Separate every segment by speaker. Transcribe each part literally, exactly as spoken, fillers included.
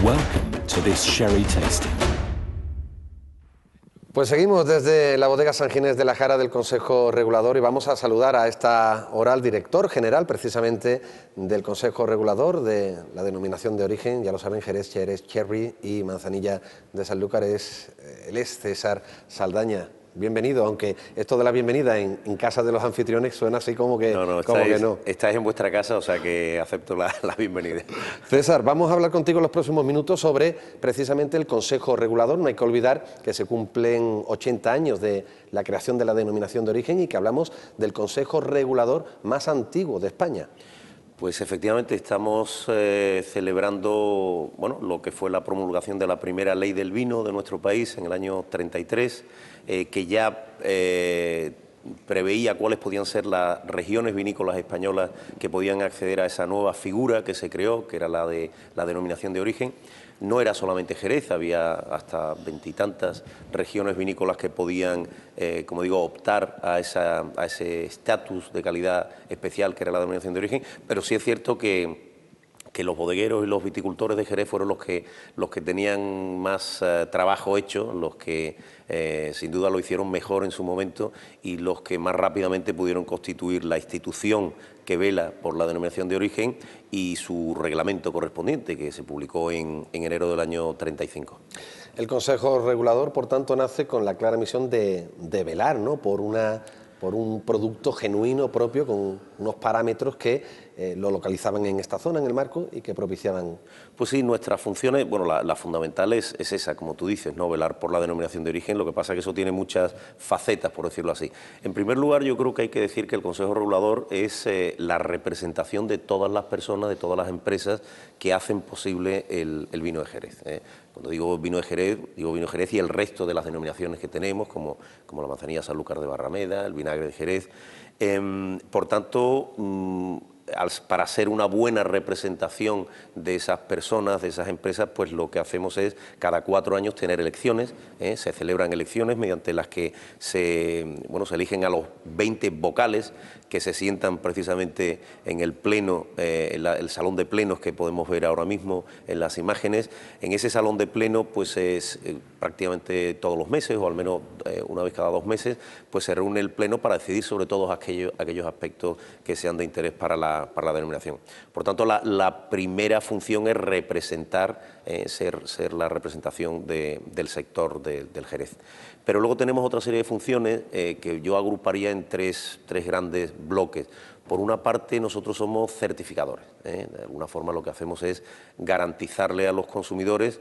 Speaker 1: Welcome to this sherry tasting.
Speaker 2: Pues seguimos desde la bodega San Ginés de la Jara del Consejo Regulador y vamos a saludar a esta hora al director general precisamente del Consejo Regulador de la denominación de origen, ya lo saben, Jerez, Jerez, Cherry y Manzanilla de Sanlúcar, es, él es César Saldaña. Bienvenido, aunque esto de la bienvenida en, en casa de los anfitriones suena así como que
Speaker 3: no. No,
Speaker 2: como
Speaker 3: estáis,
Speaker 2: que no.
Speaker 3: Estáis en vuestra casa, o sea que acepto la, la bienvenida.
Speaker 2: César, vamos a hablar contigo en los próximos minutos sobre precisamente el Consejo Regulador. No hay que olvidar que se cumplen ochenta años de la creación de la denominación de origen y que hablamos del Consejo Regulador más antiguo de España.
Speaker 3: Pues efectivamente estamos eh, celebrando bueno, lo que fue la promulgación de la primera ley del vino de nuestro país en el año treinta y tres, eh, que ya eh, preveía cuáles podían ser las regiones vinícolas españolas que podían acceder a esa nueva figura que se creó, que era la de la denominación de origen. No era solamente Jerez, había hasta veintitantas regiones vinícolas que podían, eh, como digo, optar a, esa, a ese estatus de calidad especial que era la denominación de origen, pero sí es cierto que, que los bodegueros y los viticultores de Jerez fueron los que, los que tenían más eh, trabajo hecho, los que eh, sin duda lo hicieron mejor en su momento y los que más rápidamente pudieron constituir la institución que vela por la denominación de origen y su reglamento correspondiente, que se publicó en, en enero del año treinta y cinco.
Speaker 2: El Consejo Regulador, por tanto, nace con la clara misión de, de velar, ¿no?, por, una, por un producto genuino propio, con unos parámetros que eh, lo localizaban en esta zona, en el marco, y que propiciaban.
Speaker 3: Pues sí, nuestras funciones, bueno, la, la fundamental es, es esa, como tú dices, ¿no?, velar por la denominación de origen. Lo que pasa es que eso tiene muchas facetas, por decirlo así. En primer lugar, yo creo que hay que decir que el Consejo Regulador es eh, la representación de todas las personas, de todas las empresas que hacen posible el, el vino de Jerez. ¿eh? Cuando digo vino de Jerez, digo vino de Jerez y el resto de las denominaciones que tenemos, como, como la manzanilla Sanlúcar de Barrameda, el vinagre de Jerez. Eh, por tanto, mmm, para ser una buena representación de esas personas, de esas empresas, pues lo que hacemos es cada cuatro años tener elecciones, ¿eh? Se celebran elecciones mediante las que se, bueno, se eligen a los veinte vocales que se sientan precisamente en el pleno, eh, en la, el salón de plenos que podemos ver ahora mismo en las imágenes. En ese salón de pleno, pues es eh, prácticamente todos los meses, o al menos eh, una vez cada dos meses, pues se reúne el pleno para decidir sobre todos aquellos, aquellos aspectos que sean de interés para la, para la denominación. Por tanto, la, la primera función es representar, eh, ser, ser la representación de, del sector de, del Jerez. Pero luego tenemos otra serie de funciones eh, que yo agruparía en tres, tres grandes bloques. Por una parte, nosotros somos certificadores. ¿eh? De alguna forma lo que hacemos es garantizarle a los consumidores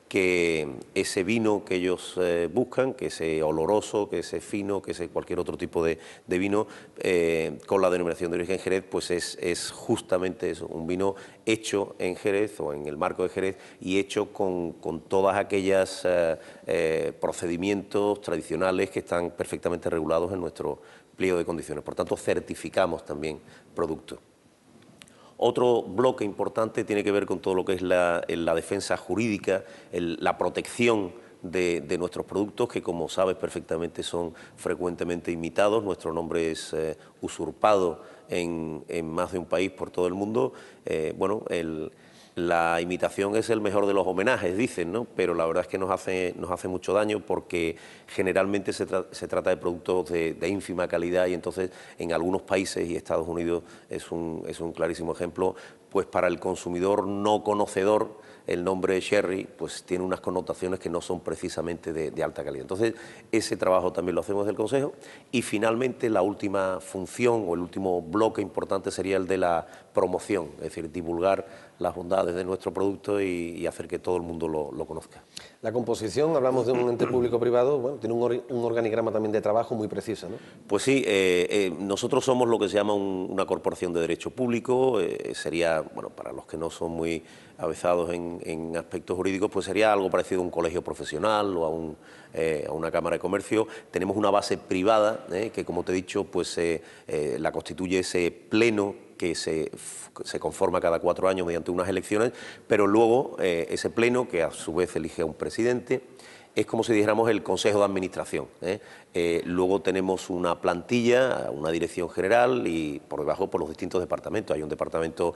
Speaker 3: que ese vino que ellos eh, buscan, que ese oloroso, que ese fino, que ese cualquier otro tipo de, de vino, eh, con la denominación de origen Jerez, pues es, es justamente eso, un vino hecho en Jerez o en el marco de Jerez y hecho con, con todas aquellas eh, eh, procedimientos tradicionales que están perfectamente regulados en nuestro pliego de condiciones. Por tanto, certificamos también productos. Otro bloque importante tiene que ver con todo lo que es la, la defensa jurídica, el, la protección de, de nuestros productos, que como sabes perfectamente son frecuentemente imitados. Nuestro nombre es eh, usurpado en, en más de un país por todo el mundo. Eh, bueno, el... La imitación es el mejor de los homenajes, dicen, ¿no? Pero la verdad es que nos hace, nos hace mucho daño porque generalmente se, tra se trata de productos de, de ínfima calidad y entonces en algunos países, y Estados Unidos es un, es un clarísimo ejemplo, pues para el consumidor no conocedor el nombre sherry pues tiene unas connotaciones que no son precisamente de, de alta calidad. Entonces, ese trabajo también lo hacemos del Consejo. Y finalmente, la última función o el último bloque importante sería el de la promoción, es decir, divulgar las bondades de nuestro producto y, y hacer que todo el mundo lo, lo conozca.
Speaker 2: La composición, hablamos de un ente público-privado, bueno, tiene un, or un organigrama también de trabajo muy preciso, ¿no?
Speaker 3: Pues sí, eh, eh, nosotros somos lo que se llama un, una corporación de derecho público, eh, sería, bueno, para los que no son muy avezados en, en aspectos jurídicos, pues sería algo parecido a un colegio profesional o a, un, eh, a una cámara de comercio. Tenemos una base privada, eh, que como te he dicho, pues eh, eh, la constituye ese pleno que se, se conforma cada cuatro años mediante unas elecciones, pero luego eh, ese pleno, que a su vez elige a un presidente, es como si dijéramos el Consejo de Administración. ¿eh? Eh, luego tenemos una plantilla, una dirección general y por debajo por los distintos departamentos. Hay un departamento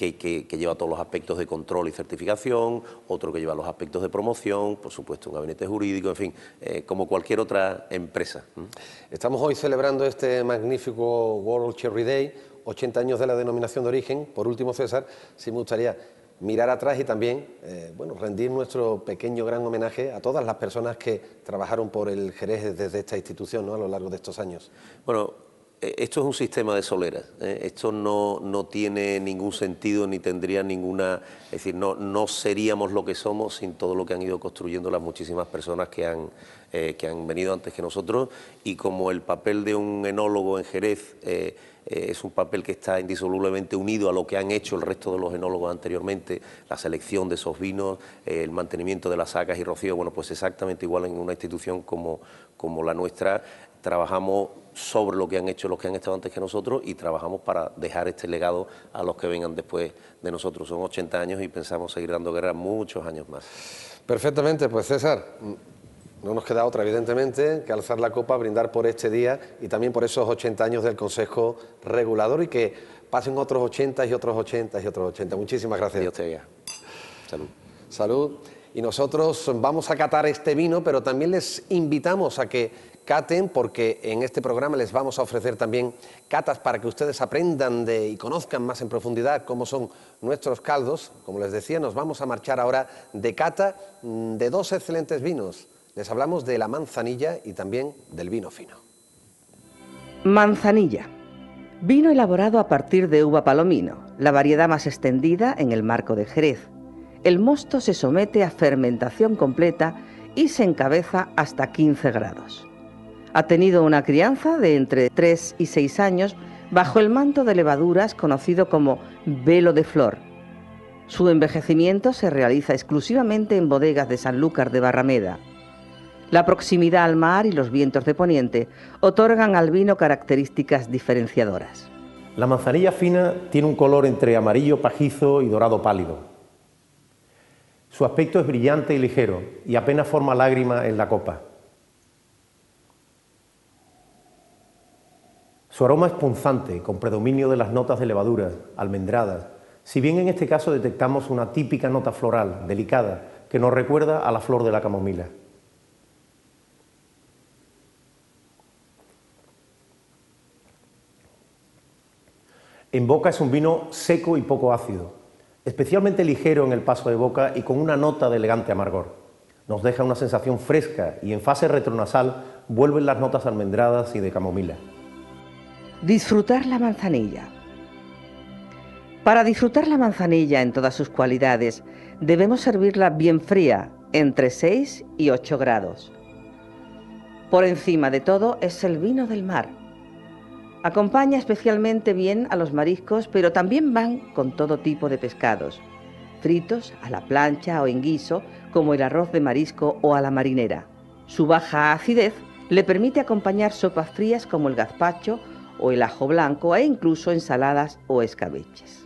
Speaker 3: que, que, que lleva todos los aspectos de control y certificación, otro que lleva los aspectos de promoción, por supuesto un gabinete jurídico, en fin, eh, como cualquier otra empresa.
Speaker 2: Estamos hoy celebrando este magnífico World Cherry Day, ochenta años de la denominación de origen. Por último, César, sí me gustaría mirar atrás y también eh, bueno, rendir nuestro pequeño gran homenaje a todas las personas que trabajaron por el Jerez desde esta institución, ¿no?, a lo largo de estos años.
Speaker 3: Bueno, esto es un sistema de soleras, ¿eh? Esto no, no tiene ningún sentido ni tendría ninguna... Es decir, no, no seríamos lo que somos sin todo lo que han ido construyendo las muchísimas personas que han, eh, que han venido antes que nosotros, y como el papel de un enólogo en Jerez eh, eh, es un papel que está indisolublemente unido a lo que han hecho el resto de los enólogos anteriormente, la selección de esos vinos, eh, el mantenimiento de las sacas y rocío, bueno, pues exactamente igual en una institución como, como la nuestra. Trabajamos sobre lo que han hecho los que han estado antes que nosotros y trabajamos para dejar este legado a los que vengan después de nosotros. Son ochenta años y pensamos seguir dando guerra muchos años más.
Speaker 2: Perfectamente, pues César, no nos queda otra, evidentemente, que alzar la copa, brindar por este día y también por esos ochenta años del Consejo Regulador, y que pasen otros ochenta y otros ochenta y otros ochenta. Muchísimas gracias.
Speaker 3: Dios te oiga. Salud.
Speaker 2: Salud. Y nosotros vamos a catar este vino, pero también les invitamos a que caten, porque en este programa les vamos a ofrecer también catas para que ustedes aprendan de y conozcan más en profundidad cómo son nuestros caldos. Como les decía, nos vamos a marchar ahora de cata de dos excelentes vinos. Les hablamos de la manzanilla y también del vino fino.
Speaker 4: Manzanilla. Vino elaborado a partir de uva palomino, la variedad más extendida en el marco de Jerez. El mosto se somete a fermentación completa y se encabeza hasta quince grados. Ha tenido una crianza de entre tres y seis años bajo el manto de levaduras conocido como velo de flor. Su envejecimiento se realiza exclusivamente en bodegas de Sanlúcar de Barrameda. La proximidad al mar y los vientos de poniente otorgan al vino características diferenciadoras.
Speaker 5: La manzanilla fina tiene un color entre amarillo pajizo y dorado pálido. Su aspecto es brillante y ligero y apenas forma lágrima en la copa. Su aroma es punzante, con predominio de las notas de levaduras, almendradas, si bien en este caso detectamos una típica nota floral, delicada, que nos recuerda a la flor de la camomila. En boca es un vino seco y poco ácido, especialmente ligero en el paso de boca y con una nota de elegante amargor. Nos deja una sensación fresca y en fase retronasal vuelven las notas almendradas y de camomila.
Speaker 4: Disfrutar la manzanilla. Para disfrutar la manzanilla en todas sus cualidades, debemos servirla bien fría, entre seis y ocho grados. Por encima de todo es el vino del mar. Acompaña especialmente bien a los mariscos, pero también van con todo tipo de pescados, fritos, a la plancha o en guiso, como el arroz de marisco o a la marinera. Su baja acidez le permite acompañar sopas frías como el gazpacho o el ajo blanco e incluso ensaladas o escabeches.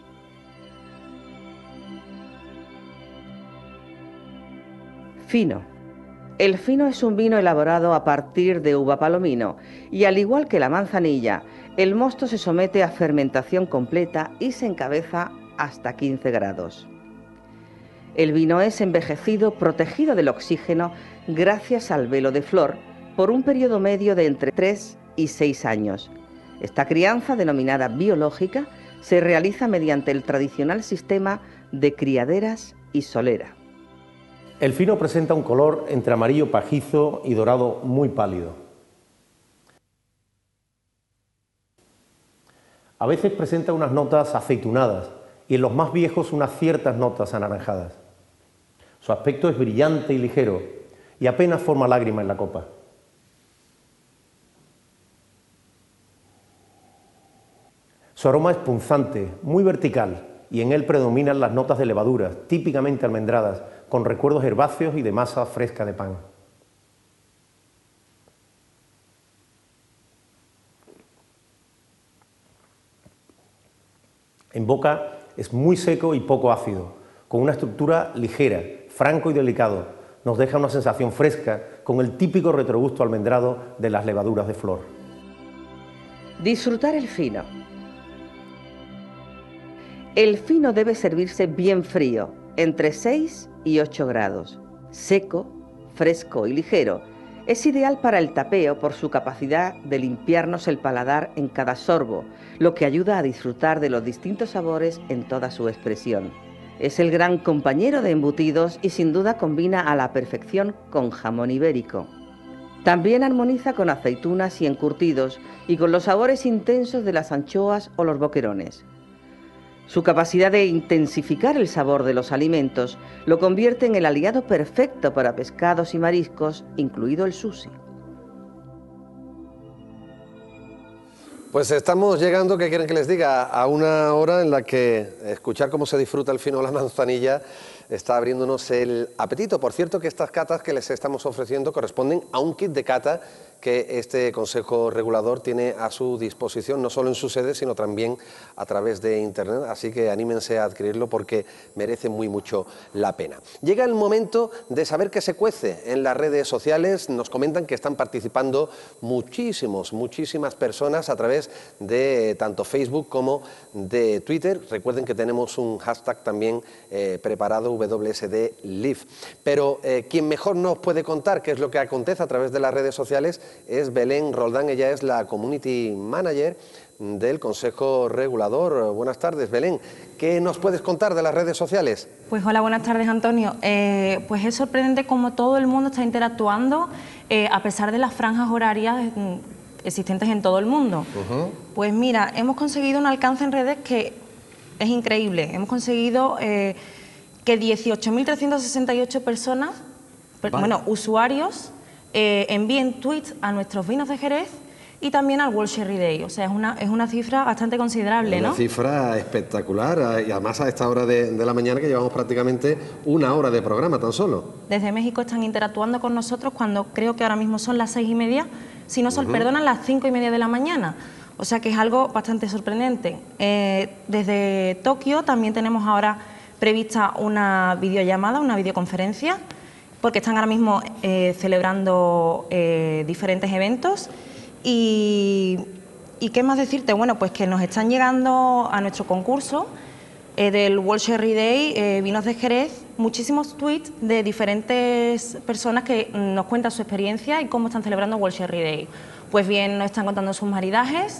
Speaker 4: Fino. El fino es un vino elaborado a partir de uva palomino y, al igual que la manzanilla, el mosto se somete a fermentación completa y se encabeza hasta quince grados. El vino es envejecido protegido del oxígeno gracias al velo de flor por un periodo medio de entre tres y seis años. Esta crianza, denominada biológica, se realiza mediante el tradicional sistema de criaderas y solera.
Speaker 5: El fino presenta un color entre amarillo pajizo y dorado muy pálido. A veces presenta unas notas aceitunadas y en los más viejos unas ciertas notas anaranjadas. Su aspecto es brillante y ligero y apenas forma lágrima en la copa. Su aroma es punzante, muy vertical, y en él predominan las notas de levaduras, típicamente almendradas, con recuerdos herbáceos y de masa fresca de pan. En boca es muy seco y poco ácido, con una estructura ligera, franco y delicado. Nos deja una sensación fresca, con el típico retrogusto almendrado de las levaduras de flor.
Speaker 4: Disfrutar el fino. El fino debe servirse bien frío, entre seis y ocho grados. Seco, fresco y ligero, es ideal para el tapeo por su capacidad de limpiarnos el paladar en cada sorbo, lo que ayuda a disfrutar de los distintos sabores en toda su expresión. Es el gran compañero de embutidos y sin duda combina a la perfección con jamón ibérico. También armoniza con aceitunas y encurtidos y con los sabores intensos de las anchoas o los boquerones. Su capacidad de intensificar el sabor de los alimentos lo convierte en el aliado perfecto para pescados y mariscos, incluido el sushi.
Speaker 2: Pues estamos llegando, ¿qué quieren que les diga?, a una hora en la que escuchar cómo se disfruta el fino de la manzanilla está abriéndonos el apetito. Por cierto, que estas catas que les estamos ofreciendo corresponden a un kit de cata que este Consejo Regulador tiene a su disposición, no solo en su sede, sino también a través de Internet, así que anímense a adquirirlo porque merece muy mucho la pena. Llega el momento de saber qué se cuece en las redes sociales. Nos comentan que están participando muchísimos, muchísimas personas a través de tanto Facebook como de Twitter. Recuerden que tenemos un hashtag también eh, preparado, W S D Live. Pero eh, quien mejor nos puede contar qué es lo que acontece a través de las redes sociales es Belén Roldán. Ella es la Community Manager del Consejo Regulador. Buenas tardes, Belén. ¿Qué nos puedes contar de las redes sociales?
Speaker 6: Pues hola, buenas tardes, Antonio. Eh, pues es sorprendente cómo todo el mundo está interactuando eh, a pesar de las franjas horarias eh, existentes en todo el mundo. Uh-huh. Pues mira, hemos conseguido un alcance en redes que es increíble. Hemos conseguido eh, que dieciocho mil trescientas sesenta y ocho personas, vale. bueno, usuarios, eh, envíen tweets a nuestros vinos de Jerez y también al World Sherry Day. O sea, es una, es una cifra bastante considerable, ¿no?
Speaker 2: Una cifra espectacular, y además a esta hora de, de la mañana, que llevamos prácticamente una hora de programa tan solo.
Speaker 6: Desde México están interactuando con nosotros cuando creo que ahora mismo son las seis y media, si no son, uh-huh. perdonan, las cinco y media de la mañana. O sea que es algo bastante sorprendente. Eh, desde Tokio también tenemos ahora prevista una videollamada, una videoconferencia, porque están ahora mismo eh, celebrando eh, diferentes eventos. Y, ¿Y qué más decirte? Bueno, pues que nos están llegando a nuestro concurso eh, del World Sherry Day, eh, Vinos de Jerez, muchísimos tweets de diferentes personas que nos cuentan su experiencia y cómo están celebrando World Sherry Day. Pues bien, nos están contando sus maridajes,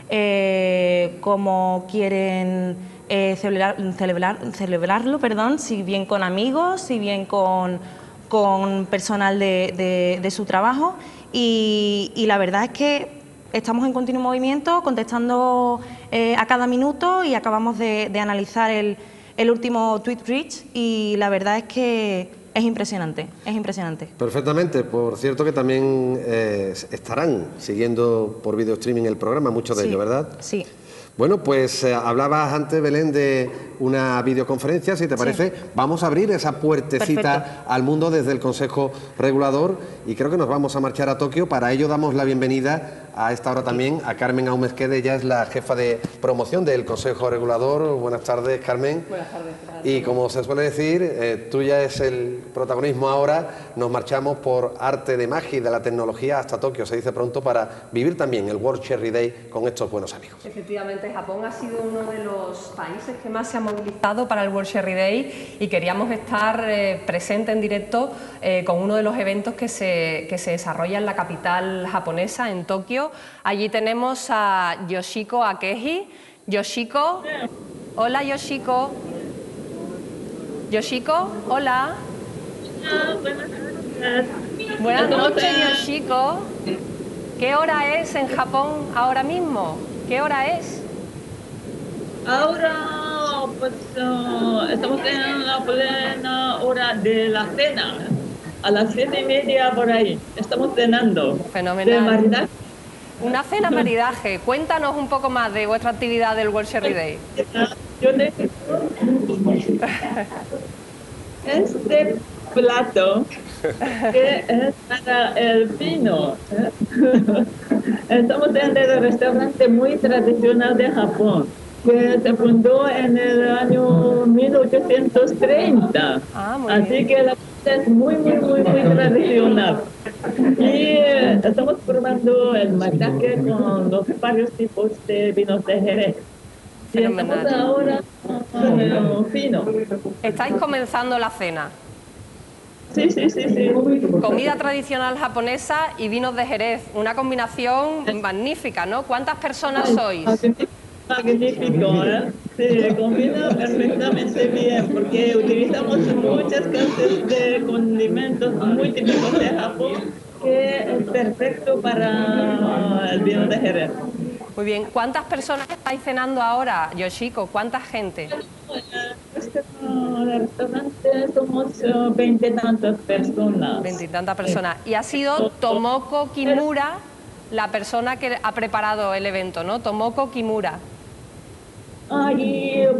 Speaker 6: eh, cómo quieren eh, celebrar, celebrar, celebrarlo, perdón, si bien con amigos, si bien con, con personal de, de, de su trabajo. Y, y la verdad es que estamos en continuo movimiento, contestando eh, a cada minuto, y acabamos de, de analizar el, el último tweet reach y la verdad es que es impresionante, es impresionante.
Speaker 2: Perfectamente. Por cierto que también eh, estarán siguiendo por video streaming el programa, muchos de
Speaker 6: sí,
Speaker 2: ellos, ¿verdad?
Speaker 6: Sí.
Speaker 2: Bueno, pues eh, hablabas antes, Belén, de una videoconferencia. Si te parece, sí, vamos a abrir esa puertecita Perfecto. al mundo desde el Consejo Regulador, y creo que nos vamos a marchar a Tokio. Para ello damos la bienvenida a esta hora también a Carmen Aumezquede. Ella es la jefa de promoción del Consejo Regulador. Buenas tardes, Carmen.
Speaker 7: Buenas tardes.
Speaker 2: Y como se suele decir, eh, tuya es el protagonismo ahora. Nos marchamos por arte de magia y de la tecnología hasta Tokio, se dice pronto, para vivir también el World Sherry Day con estos buenos amigos.
Speaker 7: Efectivamente, Japón ha sido uno de los países que más se ha movilizado para el World Sherry Day, y queríamos estar eh, presente en directo eh, con uno de los eventos que se, que se desarrolla en la capital japonesa, en Tokio. Allí tenemos a Yoshiko Akeji. Yoshiko, hola Yoshiko. Yoshiko, hola.
Speaker 8: Hola, buenas noches.
Speaker 7: Buenas noches, Yoshiko. ¿Qué hora es en Japón ahora mismo? ¿Qué hora es?
Speaker 8: Ahora, pues, uh, estamos en la plena hora de la cena. A las siete y media por ahí. Estamos cenando.
Speaker 7: Fenomenal.
Speaker 8: De maridaje.
Speaker 7: Una cena maridaje. Cuéntanos un poco más de vuestra actividad del World Sherry Day.
Speaker 8: Yo necesito este plato que es para el vino. Estamos en el restaurante muy tradicional de Japón, que se fundó en el año mil ochocientos treinta.
Speaker 7: Ah, muy
Speaker 8: Así
Speaker 7: bien.
Speaker 8: que la comida es muy, muy, muy, muy tradicional. Y eh, estamos probando el maridaje con los varios tipos de vinos de Jerez. Sí, estamos
Speaker 7: Fenomenal.
Speaker 8: ahora eh, fino.
Speaker 7: Estáis comenzando la cena.
Speaker 8: Sí, sí, sí, sí.
Speaker 7: Comida tradicional japonesa y vinos de Jerez. Una combinación magnífica, ¿no? ¿Cuántas personas sois?
Speaker 8: Magnífico, magnífico, ¿eh? Sí, combina perfectamente bien porque utilizamos muchas clases de condimentos muy típicos de Japón que es perfecto para el vino de Jerez.
Speaker 7: Muy bien. ¿Cuántas personas estáis cenando ahora, Yoshiko? ¿Cuánta gente?
Speaker 8: En el restaurante somos veintitantas personas.
Speaker 7: Veintitantas personas. Y ha sido Tomoko Kimura la persona que ha preparado el evento, ¿no? Tomoko Kimura.
Speaker 8: Ah, y, eh,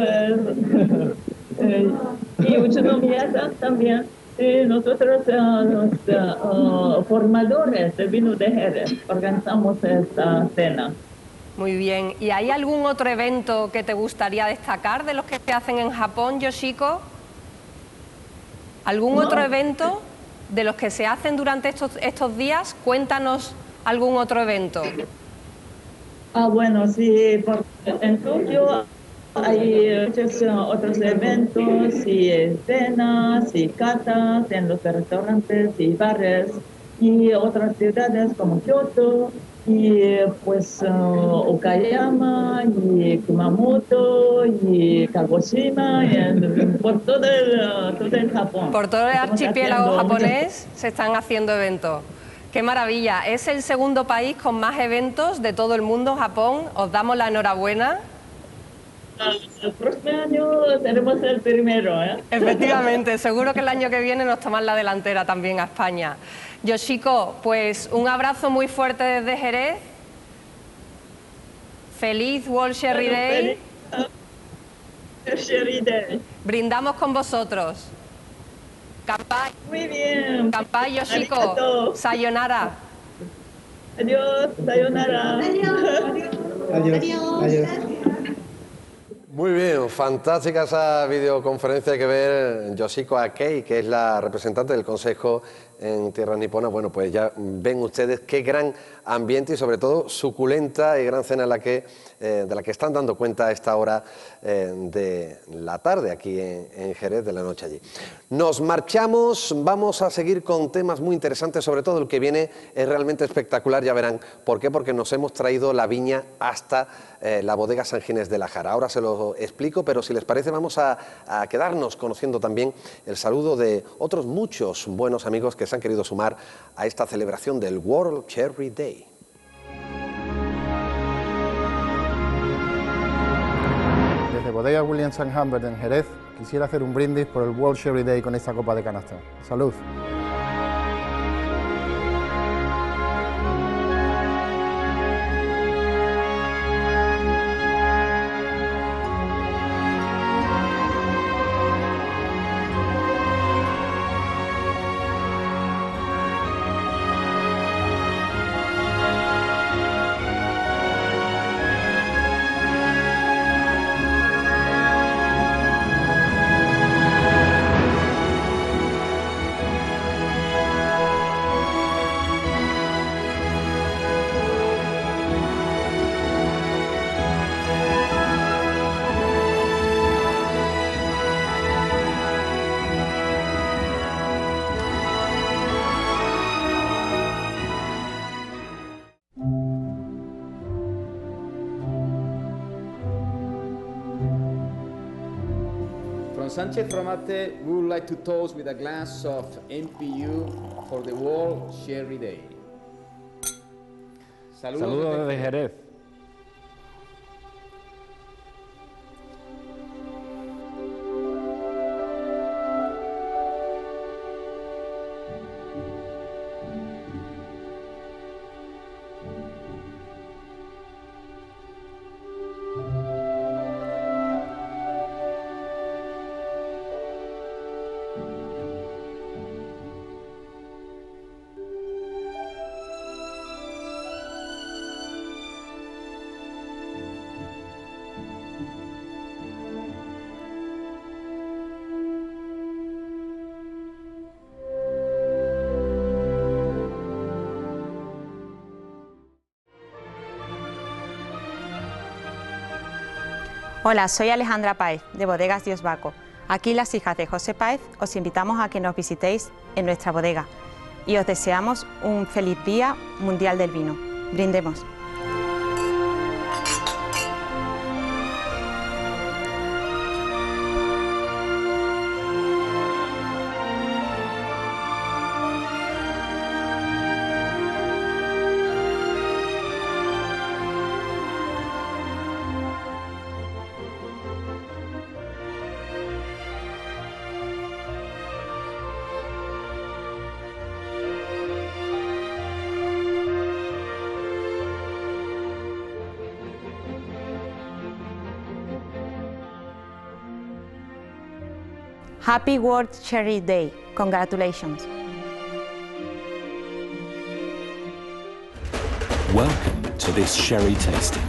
Speaker 8: eh, y Uchino Miyata también. Sí, nosotros, eh, los eh, uh, formadores de vino de Jerez, organizamos esta cena.
Speaker 7: Muy bien. ¿Y hay algún otro evento que te gustaría destacar de los que se hacen en Japón, Yoshiko? ¿Algún
Speaker 8: No.
Speaker 7: otro evento de los que se hacen durante estos, estos días? Cuéntanos algún otro evento.
Speaker 8: Ah, bueno, sí, porque en Tokio hay muchos uh, otros eventos y cenas y catas en los restaurantes y bares y otras ciudades como Kioto y pues uh, Okayama y Kumamoto y Kagoshima y en- por todo el, uh, todo el Japón.
Speaker 7: Por todo el
Speaker 8: Estamos
Speaker 7: archipiélago
Speaker 8: haciendo muchas-
Speaker 7: japonés se están haciendo eventos. ¡Qué maravilla! Es el segundo país con más eventos de todo el mundo, Japón. Os damos la enhorabuena.
Speaker 8: El próximo año tenemos el primero, ¿eh?
Speaker 7: Efectivamente, seguro que el año que viene nos toman la delantera también a España. Yoshiko, pues un abrazo muy fuerte desde Jerez. Feliz World Sherry Day.
Speaker 8: Sherry Day.
Speaker 7: Brindamos con vosotros. Kanpai.
Speaker 8: Muy bien.
Speaker 7: Kanpai, Yoshiko.
Speaker 8: Arigato.
Speaker 7: Sayonara.
Speaker 8: Adiós, sayonara.
Speaker 9: Adiós. Adiós.
Speaker 2: Muy bien, fantástica esa videoconferencia. Hay que ver Yoshiko Akei, que es la representante del Consejo en tierras niponas. Bueno, pues ya ven ustedes qué gran ambiente y sobre todo suculenta y gran cena la que, eh, de la que están dando cuenta a esta hora eh, de la tarde aquí en, en Jerez, de la noche allí. Nos marchamos, vamos a seguir con temas muy interesantes, sobre todo el que viene es realmente espectacular, ya verán por qué, porque nos hemos traído la viña hasta eh, la bodega San Ginés de la Jara. Ahora se lo explico, pero si les parece vamos a, a quedarnos conociendo también el saludo de otros muchos buenos amigos que se han querido sumar a esta celebración del World Sherry Day.
Speaker 9: Desde Bodega Williams and Humbert en Jerez, quisiera hacer un brindis por el World Sherry Day con esta copa de canasta. ¡Salud!
Speaker 10: From Sanchez Ramate, we would like to toast with a glass of M P U for the World Sherry Day. Saludos,
Speaker 11: Saludos desde Jerez. Hola, soy Alejandra Páez, de Bodegas Dios Baco. Aquí las hijas de José Páez os invitamos a que nos visitéis en nuestra bodega y os deseamos un feliz Día Mundial del Vino. Brindemos. Happy World Sherry Day. Congratulations.
Speaker 1: Welcome to this sherry tasting.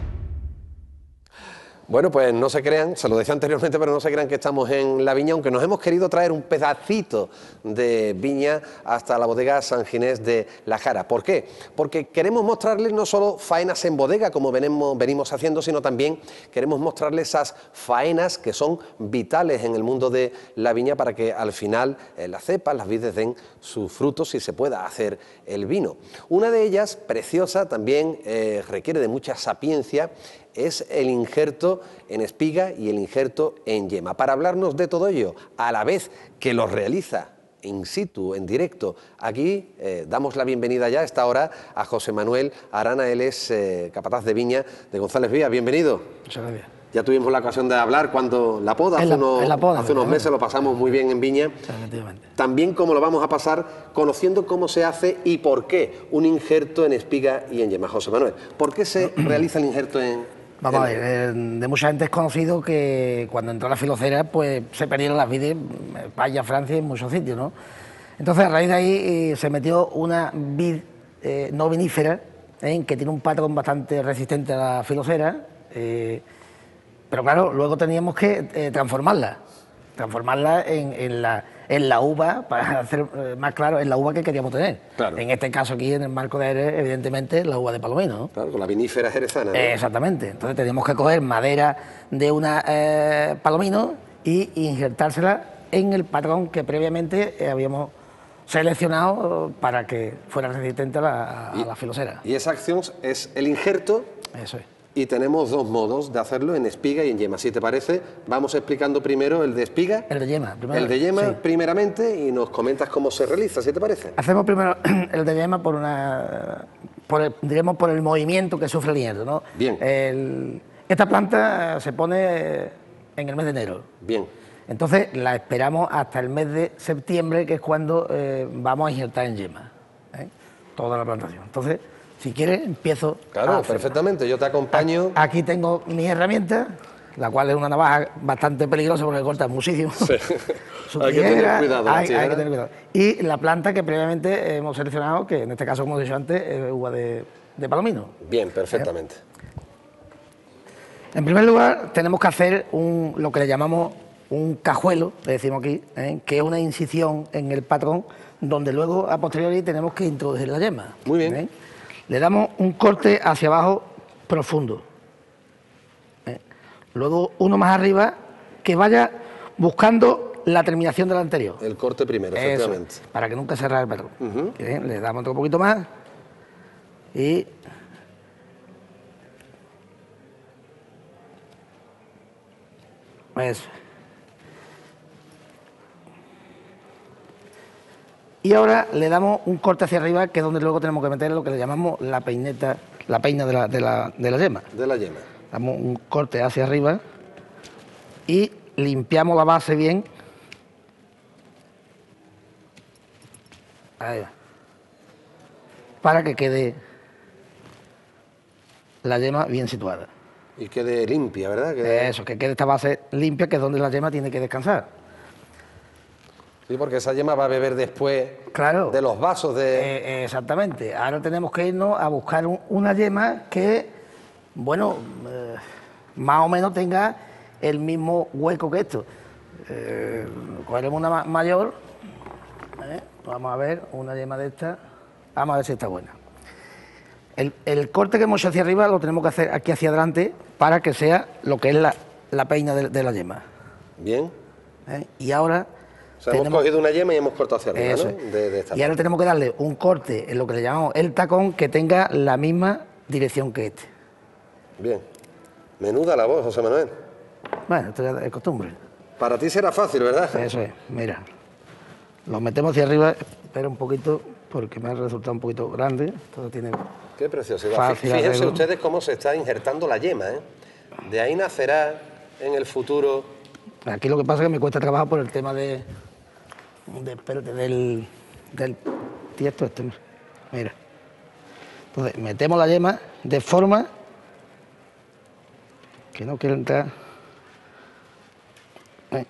Speaker 2: Bueno, pues no se crean, se lo decía anteriormente, pero no se crean que estamos en la viña, aunque nos hemos querido traer un pedacito de viña hasta la bodega San Ginés de la Jara. ¿Por qué? Porque queremos mostrarles no solo faenas en bodega, como venimos, venimos haciendo, sino también queremos mostrarles esas faenas que son vitales en el mundo de la viña para que al final eh, las cepas, las vides den sus frutos y se pueda hacer el vino. Una de ellas, preciosa, también eh, requiere de mucha sapiencia, es el injerto en espiga y el injerto en yema. Para hablarnos de todo ello, a la vez que lo realiza in situ, en directo, aquí eh, damos la bienvenida ya a esta hora a José Manuel Arana. Él es eh, capataz de viña de González Vía. Bienvenido.
Speaker 12: Muchas gracias.
Speaker 2: Ya tuvimos la ocasión de hablar cuando la poda, hace,
Speaker 12: la,
Speaker 2: unos,
Speaker 12: la poda,
Speaker 2: hace unos meses lo pasamos muy bien en viña. También como lo vamos a pasar conociendo cómo se hace y por qué un injerto en espiga y en yema. José Manuel, ¿por qué se realiza el injerto en...?
Speaker 12: Vamos a ver, eh, de mucha gente es conocido que cuando entró la filocera pues se perdieron las vides en España, Francia y en muchos sitios, ¿no? Entonces a raíz de ahí eh, se metió una vid eh, no vinífera, eh, que tiene un patrón bastante resistente a la filocera, eh, pero claro, luego teníamos que eh, transformarla, transformarla en, en, la, en la uva, para hacer eh, más claro, en la uva que queríamos tener. Claro. En este caso aquí, en el marco de Jerez, evidentemente, la uva de Palomino, ¿no?
Speaker 2: Claro, con la vinífera jerezana, ¿no?
Speaker 12: Eh, exactamente. Entonces teníamos que coger madera de una eh, Palomino y injertársela en el patrón que previamente eh, habíamos seleccionado para que fuera resistente a la, a
Speaker 2: y,
Speaker 12: la filosera.
Speaker 2: Y esa acción es el injerto.
Speaker 12: Eso es.
Speaker 2: Y tenemos dos modos de hacerlo, en espiga y en yema. Si te parece, vamos explicando primero el de espiga.
Speaker 12: El de yema. Primero,
Speaker 2: el de yema
Speaker 12: sí.
Speaker 2: primeramente y nos comentas cómo se realiza, si te parece.
Speaker 12: Hacemos primero el de yema por una, por el, diremos por el movimiento que sufre el hierro, ¿no?
Speaker 2: Bien.
Speaker 12: El, esta planta se pone en el mes de enero.
Speaker 2: Bien.
Speaker 12: Entonces la esperamos hasta el mes de septiembre, que es cuando eh, vamos a injertar en yema, ¿eh? Toda la plantación. Entonces, si quieres, empiezo.
Speaker 2: Claro, perfectamente, yo te acompaño.
Speaker 12: Aquí tengo mi herramienta, la cual es una navaja bastante peligrosa porque corta muchísimo. Sí.
Speaker 2: Hay que tener cuidado.
Speaker 12: Hay, hay que tener cuidado. Y la planta que previamente hemos seleccionado, que en este caso, como he dicho antes, es uva de, de Palomino.
Speaker 2: Bien, perfectamente.
Speaker 12: ¿Eh? En primer lugar, tenemos que hacer un, lo que le llamamos un cajuelo, le decimos aquí, ¿eh? que es una incisión en el patrón, donde luego, a posteriori, tenemos que introducir la yema.
Speaker 2: Muy bien.
Speaker 12: ¿Eh? Le damos un corte hacia abajo profundo. ¿Eh? Luego uno más arriba que vaya buscando la terminación del anterior.
Speaker 2: El corte primero,
Speaker 12: Eso,
Speaker 2: efectivamente.
Speaker 12: Para que nunca se raje el patrón.
Speaker 2: Uh-huh.
Speaker 12: Bien, le damos otro poquito más y... Eso. Y ahora le damos un corte hacia arriba, que es donde luego tenemos que meter lo que le llamamos la peineta, la peina de la, de la, de la yema.
Speaker 2: De la yema.
Speaker 12: Damos un corte hacia arriba y limpiamos la base bien. Ahí va. Para que quede la yema bien situada.
Speaker 2: Y quede limpia, ¿verdad? Quede...
Speaker 12: Eso, que quede esta base limpia, que es donde la yema tiene que descansar.
Speaker 2: Sí, porque esa yema va a beber después
Speaker 12: claro.
Speaker 2: de los vasos de...
Speaker 12: Eh, exactamente. Ahora tenemos que irnos a buscar un, una yema que, bueno, eh, más o menos tenga el mismo hueco que esto. Eh, cogeremos una ma mayor, eh, vamos a ver, una yema de esta, vamos a ver si está buena. El, el corte que hemos hecho hacia arriba lo tenemos que hacer aquí hacia adelante para que sea lo que es la, la peina de, de la yema.
Speaker 2: Bien.
Speaker 12: ¿Eh? Y ahora...
Speaker 2: O sea, hemos cogido una yema y hemos cortado hacia arriba,
Speaker 12: Eso
Speaker 2: ¿no?
Speaker 12: es.
Speaker 2: De, de esta
Speaker 12: y ahora
Speaker 2: parte.
Speaker 12: tenemos que darle un corte en lo que le llamamos el tacón que tenga la misma dirección que este.
Speaker 2: Bien. Menuda la voz, José Manuel.
Speaker 12: Bueno, esto ya es costumbre.
Speaker 2: Para ti será fácil, ¿verdad?
Speaker 12: Eso es, mira. Lo metemos hacia arriba, espera un poquito, porque me ha resultado un poquito grande. Todo tiene...
Speaker 2: Qué preciosidad.
Speaker 12: Fácil
Speaker 2: Fíjense
Speaker 12: arreglo.
Speaker 2: ustedes cómo se está injertando la yema, ¿eh? De ahí nacerá en el futuro...
Speaker 12: Aquí lo que pasa es que me cuesta trabajar por el tema de... de espérate, del... del tiesto este, mira. Entonces, metemos la yema de forma que no quiero entrar... Eh,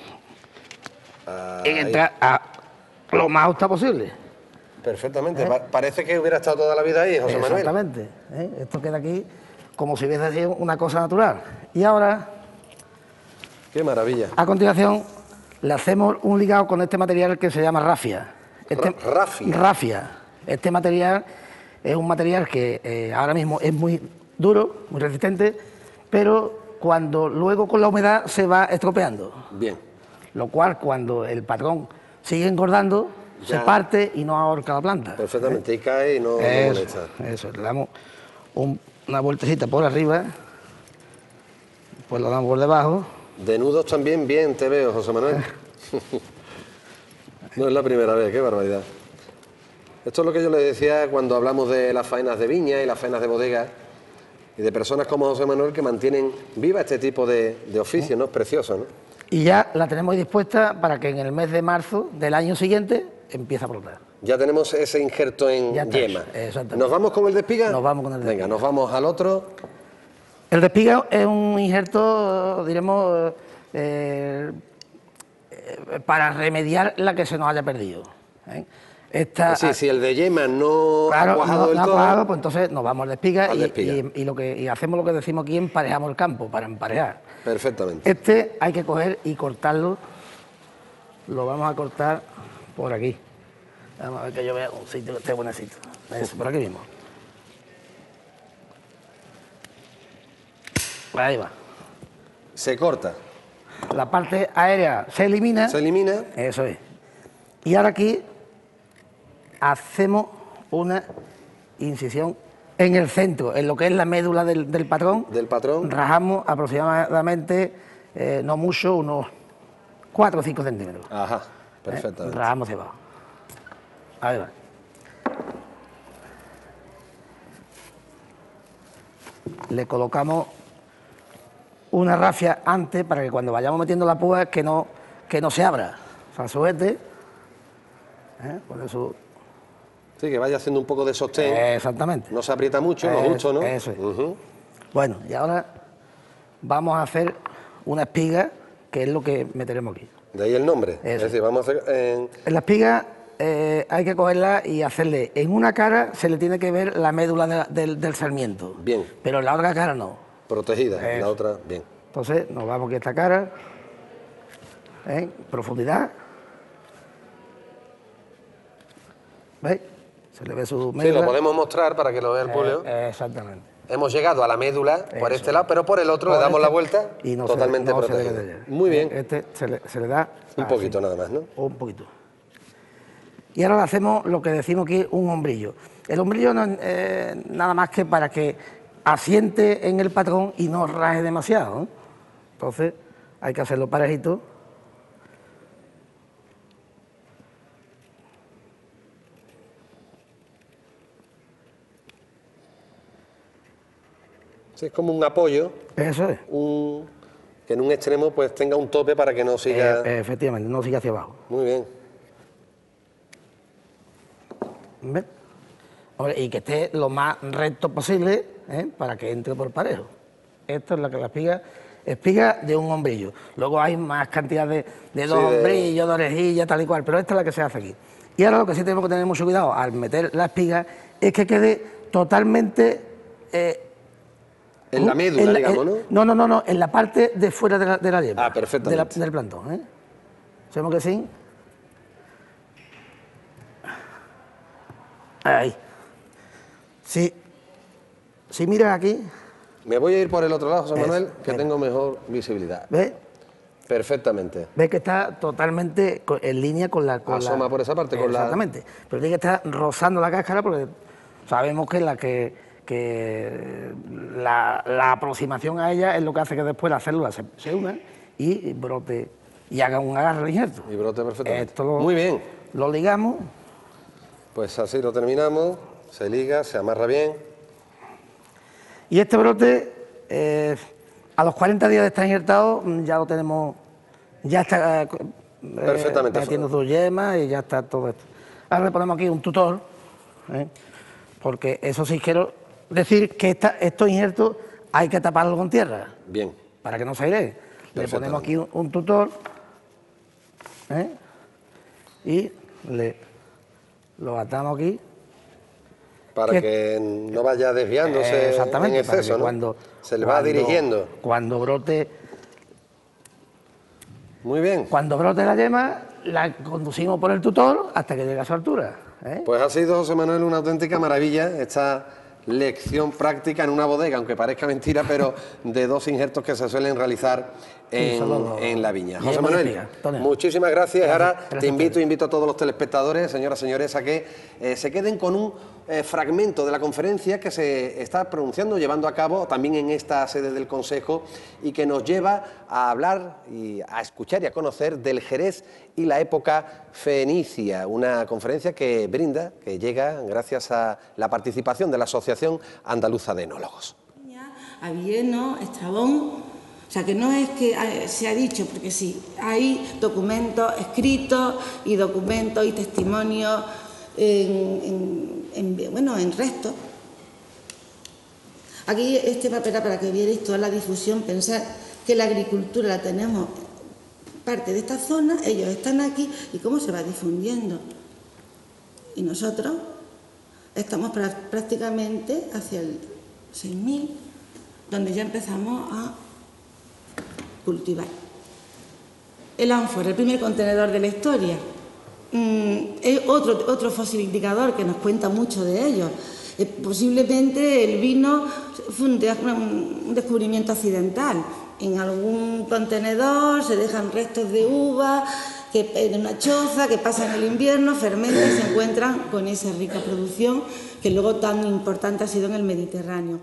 Speaker 12: en entrar a lo más justa posible.
Speaker 2: Perfectamente.
Speaker 12: ¿Eh?
Speaker 2: Pa- Parece que hubiera estado toda la vida ahí, José Manuel.
Speaker 12: Exactamente. ¿eh? Esto queda aquí como si hubiese sido una cosa natural. Y ahora,
Speaker 2: Qué maravilla.
Speaker 12: a continuación, le hacemos un ligado con este material que se llama rafia. Este,
Speaker 2: Ra- rafia.
Speaker 12: Rafia. Este material es un material que eh, ahora mismo es muy duro, muy resistente, pero cuando luego con la humedad se va estropeando.
Speaker 2: Bien.
Speaker 12: Lo cual, cuando el patrón sigue engordando,
Speaker 2: Ya.
Speaker 12: se parte y no ahorca la planta.
Speaker 2: Perfectamente. Y cae y no, no
Speaker 12: Eso,
Speaker 2: molesta.
Speaker 12: eso, le damos un- una vueltecita por arriba, pues lo damos por debajo.
Speaker 2: De nudos también bien te veo, José Manuel. No es la primera vez, qué barbaridad. Esto es lo que yo le decía cuando hablamos de las faenas de viña y las faenas de bodega y de personas como José Manuel que mantienen viva este tipo de, de oficio, ¿no? Es precioso, ¿no?
Speaker 12: Y ya la tenemos dispuesta para que en el mes de marzo del año siguiente empiece a brotar.
Speaker 2: Ya tenemos ese injerto en
Speaker 12: Ya está
Speaker 2: yema.
Speaker 12: hecho, exactamente.
Speaker 2: ¿Nos vamos con el despiga?
Speaker 12: Nos vamos con el
Speaker 2: Venga,
Speaker 12: despiga.
Speaker 2: nos vamos al otro.
Speaker 12: El despiga es un injerto, diremos, eh, eh, para remediar la que se nos haya perdido. ¿eh? Esta,
Speaker 2: Sí, si el de yema no
Speaker 12: Claro,
Speaker 2: ha cuajado
Speaker 12: no,
Speaker 2: del
Speaker 12: no ha
Speaker 2: todo...
Speaker 12: cuajado, pues entonces nos vamos al despiga,
Speaker 2: Al
Speaker 12: y,
Speaker 2: despiga.
Speaker 12: y- y lo que, y hacemos lo que decimos aquí, emparejamos el campo, para emparejar.
Speaker 2: Perfectamente.
Speaker 12: Este hay que coger y cortarlo, lo vamos a cortar por aquí. Vamos a ver que yo vea un sitio que esté buenecito. Eso, por aquí mismo. Ahí va.
Speaker 2: Se corta.
Speaker 12: La parte aérea se elimina.
Speaker 2: Se elimina.
Speaker 12: Eso es. Y ahora aquí hacemos una incisión en el centro, en lo que es la médula del, del patrón.
Speaker 2: Del patrón.
Speaker 12: Rajamos aproximadamente, eh, no mucho, unos cuatro o cinco centímetros.
Speaker 2: Ajá,
Speaker 12: ¿eh?
Speaker 2: perfectamente.
Speaker 12: Rajamos debajo. Ahí va. Le colocamos una rafia antes para que cuando vayamos metiendo la púa que no, que no se abra. O sea, sujete. ¿eh? Por eso.
Speaker 2: Sí, que vaya haciendo un poco de sostén.
Speaker 12: Exactamente.
Speaker 2: No se aprieta mucho, lo
Speaker 12: Eso-
Speaker 2: justo, ¿no?
Speaker 12: Eso es.
Speaker 2: Ujú.
Speaker 12: Bueno, y ahora vamos a hacer una espiga, que es lo que meteremos aquí.
Speaker 2: De ahí el nombre.
Speaker 12: Eso.
Speaker 2: Es decir, vamos a hacer... en-
Speaker 12: En la espiga eh, hay que cogerla y hacerle, en una cara se le tiene que ver la médula de la- del, del sarmiento.
Speaker 2: Bien.
Speaker 12: Pero en la otra cara no.
Speaker 2: protegida. La
Speaker 12: Eso.
Speaker 2: otra, bien.
Speaker 12: Entonces nos vamos aquí a esta cara, ¿eh? Profundidad. ¿Veis? Se le ve su
Speaker 2: Sí,
Speaker 12: médula.
Speaker 2: lo podemos mostrar para que lo vea el público.
Speaker 12: Eh, exactamente.
Speaker 2: Hemos llegado a la médula por
Speaker 12: Eso.
Speaker 2: este lado, pero por el otro
Speaker 12: Por
Speaker 2: le damos
Speaker 12: este,
Speaker 2: la vuelta
Speaker 12: y no se-
Speaker 2: totalmente
Speaker 12: no se
Speaker 2: protegida.
Speaker 12: debe de ver.
Speaker 2: Muy bien.
Speaker 12: Este se le, se le da
Speaker 2: Un
Speaker 12: así.
Speaker 2: poquito nada más, ¿no?
Speaker 12: Un poquito. Y ahora le hacemos lo que decimos aquí, un hombrillo. El hombrillo no es eh, nada más que para que asiente en el patrón y no raje demasiado, ¿no? Entonces hay que hacerlo parejito.
Speaker 2: Sí, es como un apoyo.
Speaker 12: Eso es.
Speaker 2: Un, que en un extremo pues tenga un tope para que no siga...
Speaker 12: Eh, efectivamente, no siga hacia abajo.
Speaker 2: Muy bien.
Speaker 12: ¿Ves? Hombre, y que esté lo más recto posible, ¿eh? Para que entre por parejo. Esto es la que la espiga, espiga de un hombrillo. Luego hay más cantidad de, de dos
Speaker 2: Sí, de-
Speaker 12: hombrillos, de orejillas, tal y cual, pero esta es la que se hace aquí. Y ahora lo que sí tenemos que tener mucho cuidado al meter la espiga es que quede totalmente... eh,
Speaker 2: En la médula,
Speaker 12: en la-
Speaker 2: digamos, ¿no?
Speaker 12: en- No, no, no, no, en la parte de fuera de la, de la yema.
Speaker 2: Ah, perfectamente.
Speaker 12: de la- del plantón, ¿eh? ¿Sabemos que sí? Ahí. Sí. Si miras aquí,
Speaker 2: Me voy a ir por el otro lado, José Manuel,
Speaker 12: Es,
Speaker 2: que
Speaker 12: venga.
Speaker 2: tengo mejor visibilidad.
Speaker 12: ¿Ves?
Speaker 2: Perfectamente.
Speaker 12: Ves que está totalmente co- en línea con la... Con
Speaker 2: Asoma
Speaker 12: la,
Speaker 2: por esa parte, con la-
Speaker 12: Exactamente. Pero tiene que estar rozando la cáscara porque sabemos que la que, que la, la aproximación a ella es lo que hace que después las células se, se unan y brote y haga un agarre al injerto.
Speaker 2: Y brote perfectamente.
Speaker 12: Esto lo,
Speaker 2: Muy bien.
Speaker 12: Lo ligamos.
Speaker 2: Pues así lo terminamos, se liga, se amarra bien.
Speaker 12: Y este brote, eh, a los cuarenta días de estar injertado, mm, ya lo tenemos, ya está eh,
Speaker 2: Perfectamente
Speaker 12: metiendo sus yemas y ya está todo esto. Ahora le ponemos aquí un tutor, ¿eh? Porque eso sí quiero decir que esta, estos injertos hay que taparlos con tierra,
Speaker 2: Bien.
Speaker 12: para que no se airee. Le ponemos aquí un, un tutor, ¿eh? Y le lo atamos aquí.
Speaker 2: Para
Speaker 12: que-
Speaker 2: que no vaya desviándose
Speaker 12: Eh, exactamente,
Speaker 2: en
Speaker 12: para
Speaker 2: exceso,
Speaker 12: que
Speaker 2: ¿no?
Speaker 12: cuando,
Speaker 2: Se le va
Speaker 12: cuando-
Speaker 2: dirigiendo.
Speaker 12: Cuando brote,
Speaker 2: Muy bien.
Speaker 12: cuando brote la yema, la conducimos por el tutor hasta que llegue a su altura, ¿eh?
Speaker 2: Pues ha sido, José Manuel, una auténtica maravilla esta lección práctica en una bodega, aunque parezca mentira, pero de dos injertos que se suelen realizar en,
Speaker 12: solo dos.
Speaker 2: en la viña.
Speaker 12: Y
Speaker 2: José
Speaker 12: hemos
Speaker 2: Manuel,
Speaker 12: de explicar, Antonio.
Speaker 2: muchísimas gracias.
Speaker 12: Gracias,
Speaker 2: Ahora
Speaker 12: gracias
Speaker 2: te
Speaker 12: a
Speaker 2: invito,
Speaker 12: ustedes.
Speaker 2: invito a todos los telespectadores, señoras y señores, a que eh, se queden con un eh, fragmento de la conferencia que se está pronunciando, llevando a cabo también en esta sede del Consejo y que nos lleva a hablar y a escuchar y a conocer del Jerez y la época fenicia, una conferencia que brinda, que llega gracias a la participación de la Asociación Andaluza de Enólogos.
Speaker 13: Avieno, Estrabón, o sea que no es que eh, se ha dicho, porque sí, hay documentos escritos y documentos y testimonios en, en, en, bueno, en restos. Aquí este papel era para que vierais toda la difusión, pensar que la agricultura la tenemos parte de esta zona, ellos están aquí y cómo se va difundiendo. Y nosotros estamos pra- prácticamente hacia el seis mil, donde ya empezamos a cultivar. El ánfora, el primer contenedor de la historia, mm, es otro, otro fósil indicador que nos cuenta mucho de ellos. Eh, posiblemente el vino fue un, de- un descubrimiento accidental. En algún contenedor se dejan restos de uva que, en una choza que pasan el invierno, fermentan y se encuentran con esa rica producción que luego tan importante ha sido en el Mediterráneo.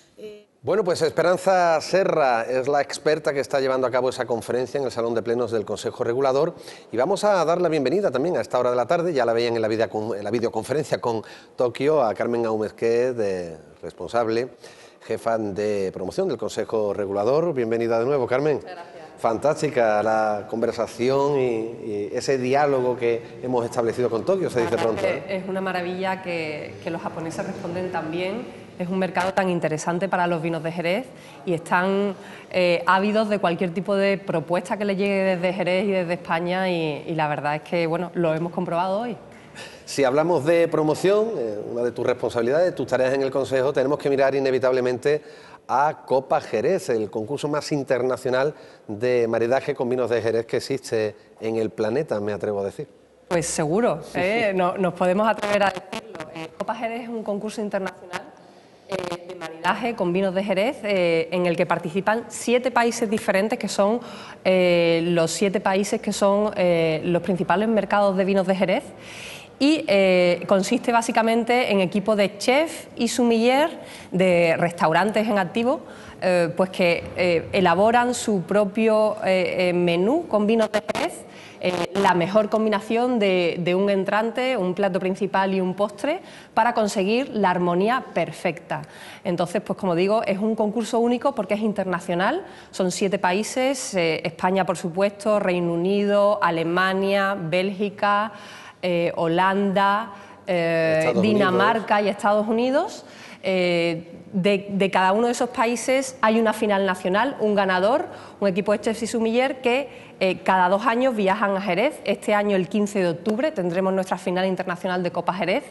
Speaker 2: Bueno, pues Esperanza Serra es la experta que está llevando a cabo esa conferencia en el Salón de Plenos del Consejo Regulador y vamos a dar la bienvenida también a esta hora de la tarde, ya la veían en la, vida, en la videoconferencia con Tokio, a Carmen Aumezquez, de, responsable, jefa de promoción del Consejo Regulador. Bienvenida de nuevo, Carmen. Muchas gracias. Fantástica la conversación y, y ese diálogo que hemos establecido con Tokio, se dice pronto, ¿eh?
Speaker 7: Es una maravilla que, que los japoneses responden tan bien. Es un mercado tan interesante para los vinos de Jerez y están eh, ávidos de cualquier tipo de propuesta que les llegue desde Jerez y desde España y, y la verdad es que bueno, lo hemos comprobado hoy.
Speaker 2: Si hablamos de promoción, eh, una de tus responsabilidades, tus tareas en el Consejo, tenemos que mirar inevitablemente a Copa Jerez, el concurso más internacional de maridaje con vinos de Jerez que existe en el planeta, me atrevo a decir.
Speaker 7: Pues seguro, ¿eh? no, nos podemos atrever a decirlo. Eh, Copa Jerez es un concurso internacional eh, de maridaje con vinos de Jerez eh, en el que participan siete países diferentes que son eh, los siete países que son eh, los principales mercados de vinos de Jerez. Y eh, consiste básicamente en equipos de chef y sommelier de restaurantes en activo, eh, pues que eh, elaboran su propio eh, eh, menú con vinos de Jerez, eh, la mejor combinación de, de un entrante, un plato principal y un postre para conseguir la armonía perfecta. Entonces, pues como digo, es un concurso único porque es internacional, son siete países, eh, España por supuesto, Reino Unido, Alemania, Bélgica, Eh, Holanda, eh, Dinamarca Unidos. y Estados Unidos. Eh, de, de cada uno de esos países hay una final nacional, un ganador, un equipo de chefs y sommelier que eh, cada dos años viajan a Jerez. Este año, el quince de octubre, tendremos nuestra final internacional de Copa Jerez.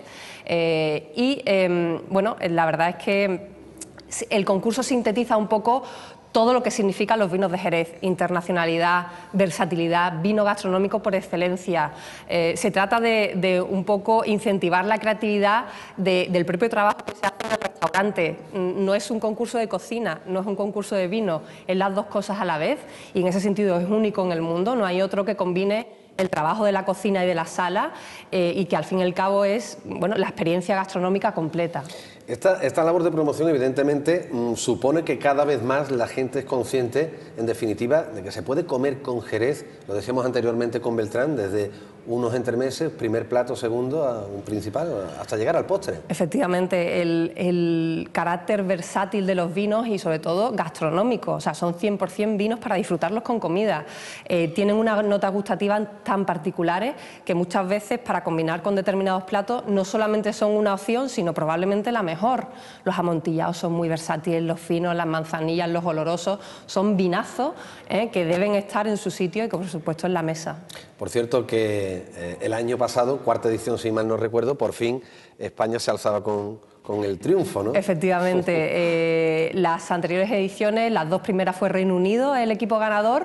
Speaker 7: Eh, y eh, bueno, la verdad es que el concurso sintetiza un poco todo lo que significan los vinos de Jerez: internacionalidad, versatilidad, vino gastronómico por excelencia. Eh, se trata de, de un poco incentivar la creatividad de, del propio trabajo que se hace en el restaurante. No es un concurso de cocina, no es un concurso de vino, es las dos cosas a la vez, y en ese sentido es único en el mundo. No hay otro que combine el trabajo de la cocina y de la sala eh, y que al fin y al cabo es, bueno, la experiencia gastronómica completa.
Speaker 2: Esta, esta labor de promoción evidentemente mmm, supone que cada vez más la gente es consciente, en definitiva, de que se puede comer con Jerez, lo decíamos anteriormente con Beltrán, desde unos entremeses, primer plato, segundo, a un principal, hasta llegar al postre.
Speaker 7: Efectivamente, el, el carácter versátil de los vinos y sobre todo gastronómico, o sea, son cien por cien vinos para disfrutarlos con comida. Eh, tienen unas notas gustativas tan particulares que muchas veces para combinar con determinados platos no solamente son una opción, sino probablemente la mejor. Los amontillados son muy versátiles, los finos, las manzanillas, los olorosos, son vinazos eh, que deben estar en su sitio y que por supuesto en la mesa.
Speaker 2: Por cierto que eh, el año pasado, cuarta edición si mal no recuerdo, por fin España se alzaba con, con el triunfo, ¿no?
Speaker 7: Efectivamente, eh, las anteriores ediciones, las dos primeras fue Reino Unido, el equipo ganador,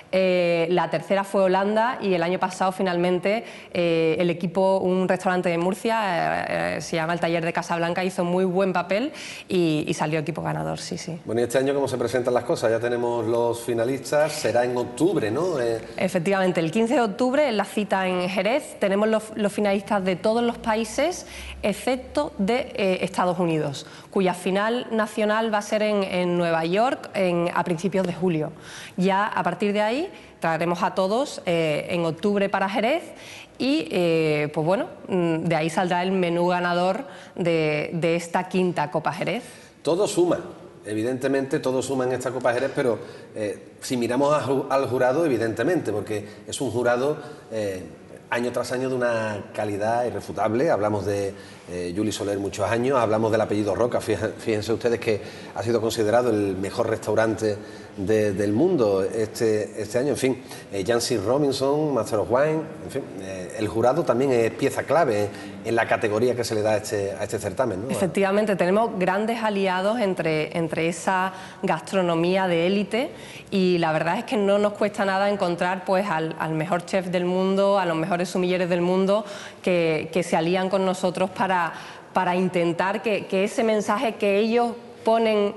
Speaker 7: eh, la tercera fue Holanda y el año pasado finalmente eh, el equipo, un restaurante de Murcia, eh, eh, se llama el Taller de Casablanca, hizo muy buen papel y, y salió equipo ganador, sí, sí.
Speaker 2: Bueno, ¿y este año cómo se presentan las cosas? Ya tenemos los finalistas, será en octubre, ¿no? Eh...
Speaker 7: Efectivamente, el quince de octubre es la cita en Jerez, tenemos los, los finalistas de todos los países excepto de eh, Estados Unidos, cuya final nacional va a ser en, en Nueva York en, a principios de julio. Ya a partir de ahí traeremos a todos eh, en octubre para Jerez y eh, pues bueno, de ahí saldrá el menú ganador de, de esta quinta Copa Jerez.
Speaker 2: Todo suma, evidentemente todo suma en esta Copa Jerez, pero eh, si miramos a, al jurado, evidentemente, porque es un jurado eh, año tras año de una calidad irrefutable. Hablamos de eh, Juli Soler muchos años, hablamos del apellido Roca, fíjense ustedes que ha sido considerado el mejor restaurante de, del mundo este, este año, en fin, eh, Jancy Robinson, Master of Wine, en fin, eh, el jurado también es pieza clave en la categoría que se le da a este, a este certamen, ¿no?
Speaker 7: Efectivamente, tenemos grandes aliados entre, entre esa gastronomía de élite y la verdad es que no nos cuesta nada encontrar pues al, al mejor chef del mundo, a los mejores sumilleres del mundo que, que se alían con nosotros para, para intentar que, que ese mensaje que ellos ponen,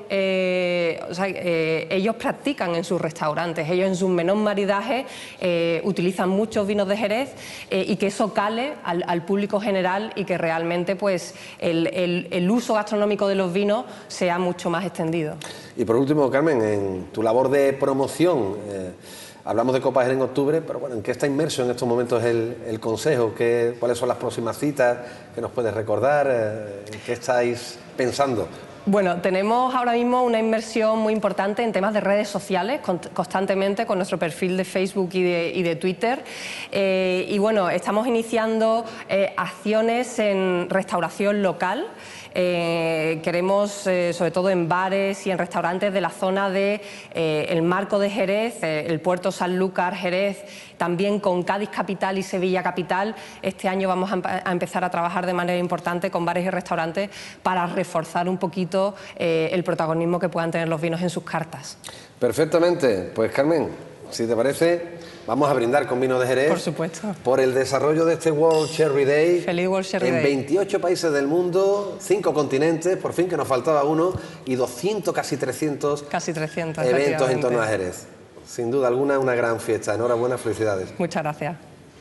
Speaker 7: eh, o sea, eh, ellos practican en sus restaurantes, ellos en sus menús maridajes eh, utilizan muchos vinos de Jerez eh, y que eso cale al, al público general y que realmente pues el, el, el uso gastronómico de los vinos sea mucho más extendido.
Speaker 2: Y por último, Carmen, en tu labor de promoción, eh, hablamos de Copa Jerez en octubre, pero bueno, ¿en qué está inmerso en estos momentos el, el Consejo? ¿Qué, ¿Cuáles son las próximas citas que nos puedes recordar? Eh, ¿En qué estáis pensando?
Speaker 7: Bueno, tenemos ahora mismo una inversión muy importante en temas de redes sociales, constantemente con nuestro perfil de Facebook y de, y de Twitter. Eh, y bueno, estamos iniciando eh, acciones en restauración local. Eh, queremos, eh, sobre todo en bares y en restaurantes de la zona de eh, el Marco de Jerez, eh, el Puerto Sanlúcar, Jerez, también con Cádiz Capital y Sevilla Capital. Este año vamos a, a empezar a trabajar de manera importante con bares y restaurantes para reforzar un poquito eh, el protagonismo que puedan tener los vinos en sus cartas.
Speaker 2: Perfectamente. Pues Carmen, si te parece, vamos a brindar con vino de Jerez.
Speaker 7: Por supuesto.
Speaker 2: Por el desarrollo de este World Sherry Day.
Speaker 7: Feliz World Sherry
Speaker 2: en
Speaker 7: Day.
Speaker 2: veintiocho países del mundo, cinco continentes, por fin que nos faltaba uno, y doscientos, casi trescientos,
Speaker 7: casi trescientos
Speaker 2: eventos en torno a Jerez. Sin duda alguna, una gran fiesta. Enhorabuena, felicidades.
Speaker 7: Muchas gracias.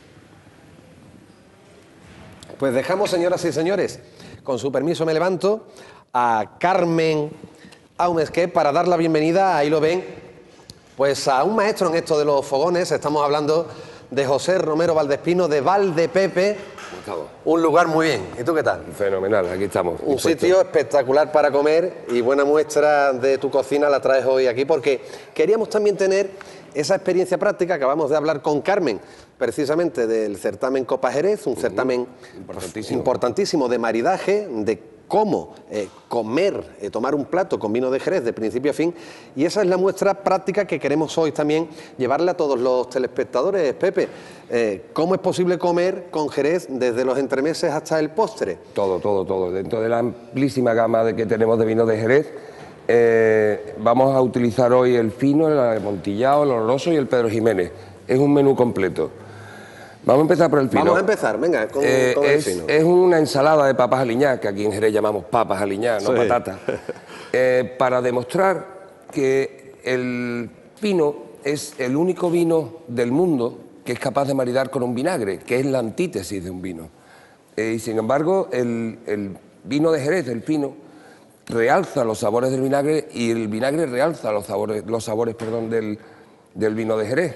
Speaker 2: Pues dejamos, señoras y señores, con su permiso me levanto, a Carmen Aumesquet para dar la bienvenida, ahí lo ven, pues a un maestro en esto de los fogones. Estamos hablando de José Romero Valdespino de Valdepepe, un lugar muy bien. ¿Y tú qué tal?
Speaker 14: Fenomenal, aquí estamos.
Speaker 2: Un sitio espectacular para comer y buena muestra de tu cocina la traes hoy aquí porque queríamos también tener esa experiencia práctica. Acabamos de hablar con Carmen precisamente del certamen Copa Jerez, un certamen
Speaker 14: importantísimo,
Speaker 2: importantísimo de maridaje, de cómo eh, comer, eh, tomar un plato con vino de Jerez de principio a fin, y esa es la muestra práctica que queremos hoy también llevarle a todos los telespectadores. Pepe, eh, ¿cómo es posible comer con Jerez desde los entremeses hasta el postre?
Speaker 14: Todo, todo, todo. Dentro de la amplísima gama de que tenemos de vino de Jerez, Eh, vamos a utilizar hoy el fino, el amontillado, el oloroso y el Pedro Jiménez. Es un menú completo. Vamos a empezar por el fino.
Speaker 2: Vamos a empezar, venga, con,
Speaker 14: eh,
Speaker 2: con el
Speaker 14: es,
Speaker 2: fino.
Speaker 14: Es una ensalada de papas aliñadas, que aquí en Jerez llamamos papas aliñadas, no
Speaker 2: Sí.
Speaker 14: patatas, eh, para demostrar que el fino es el único vino del mundo que es capaz de maridar con un vinagre, que es la antítesis de un vino. Eh, y sin embargo, el, el vino de Jerez, el fino, realza los sabores del vinagre y el vinagre realza los sabores, los sabores perdón, del, del vino de Jerez.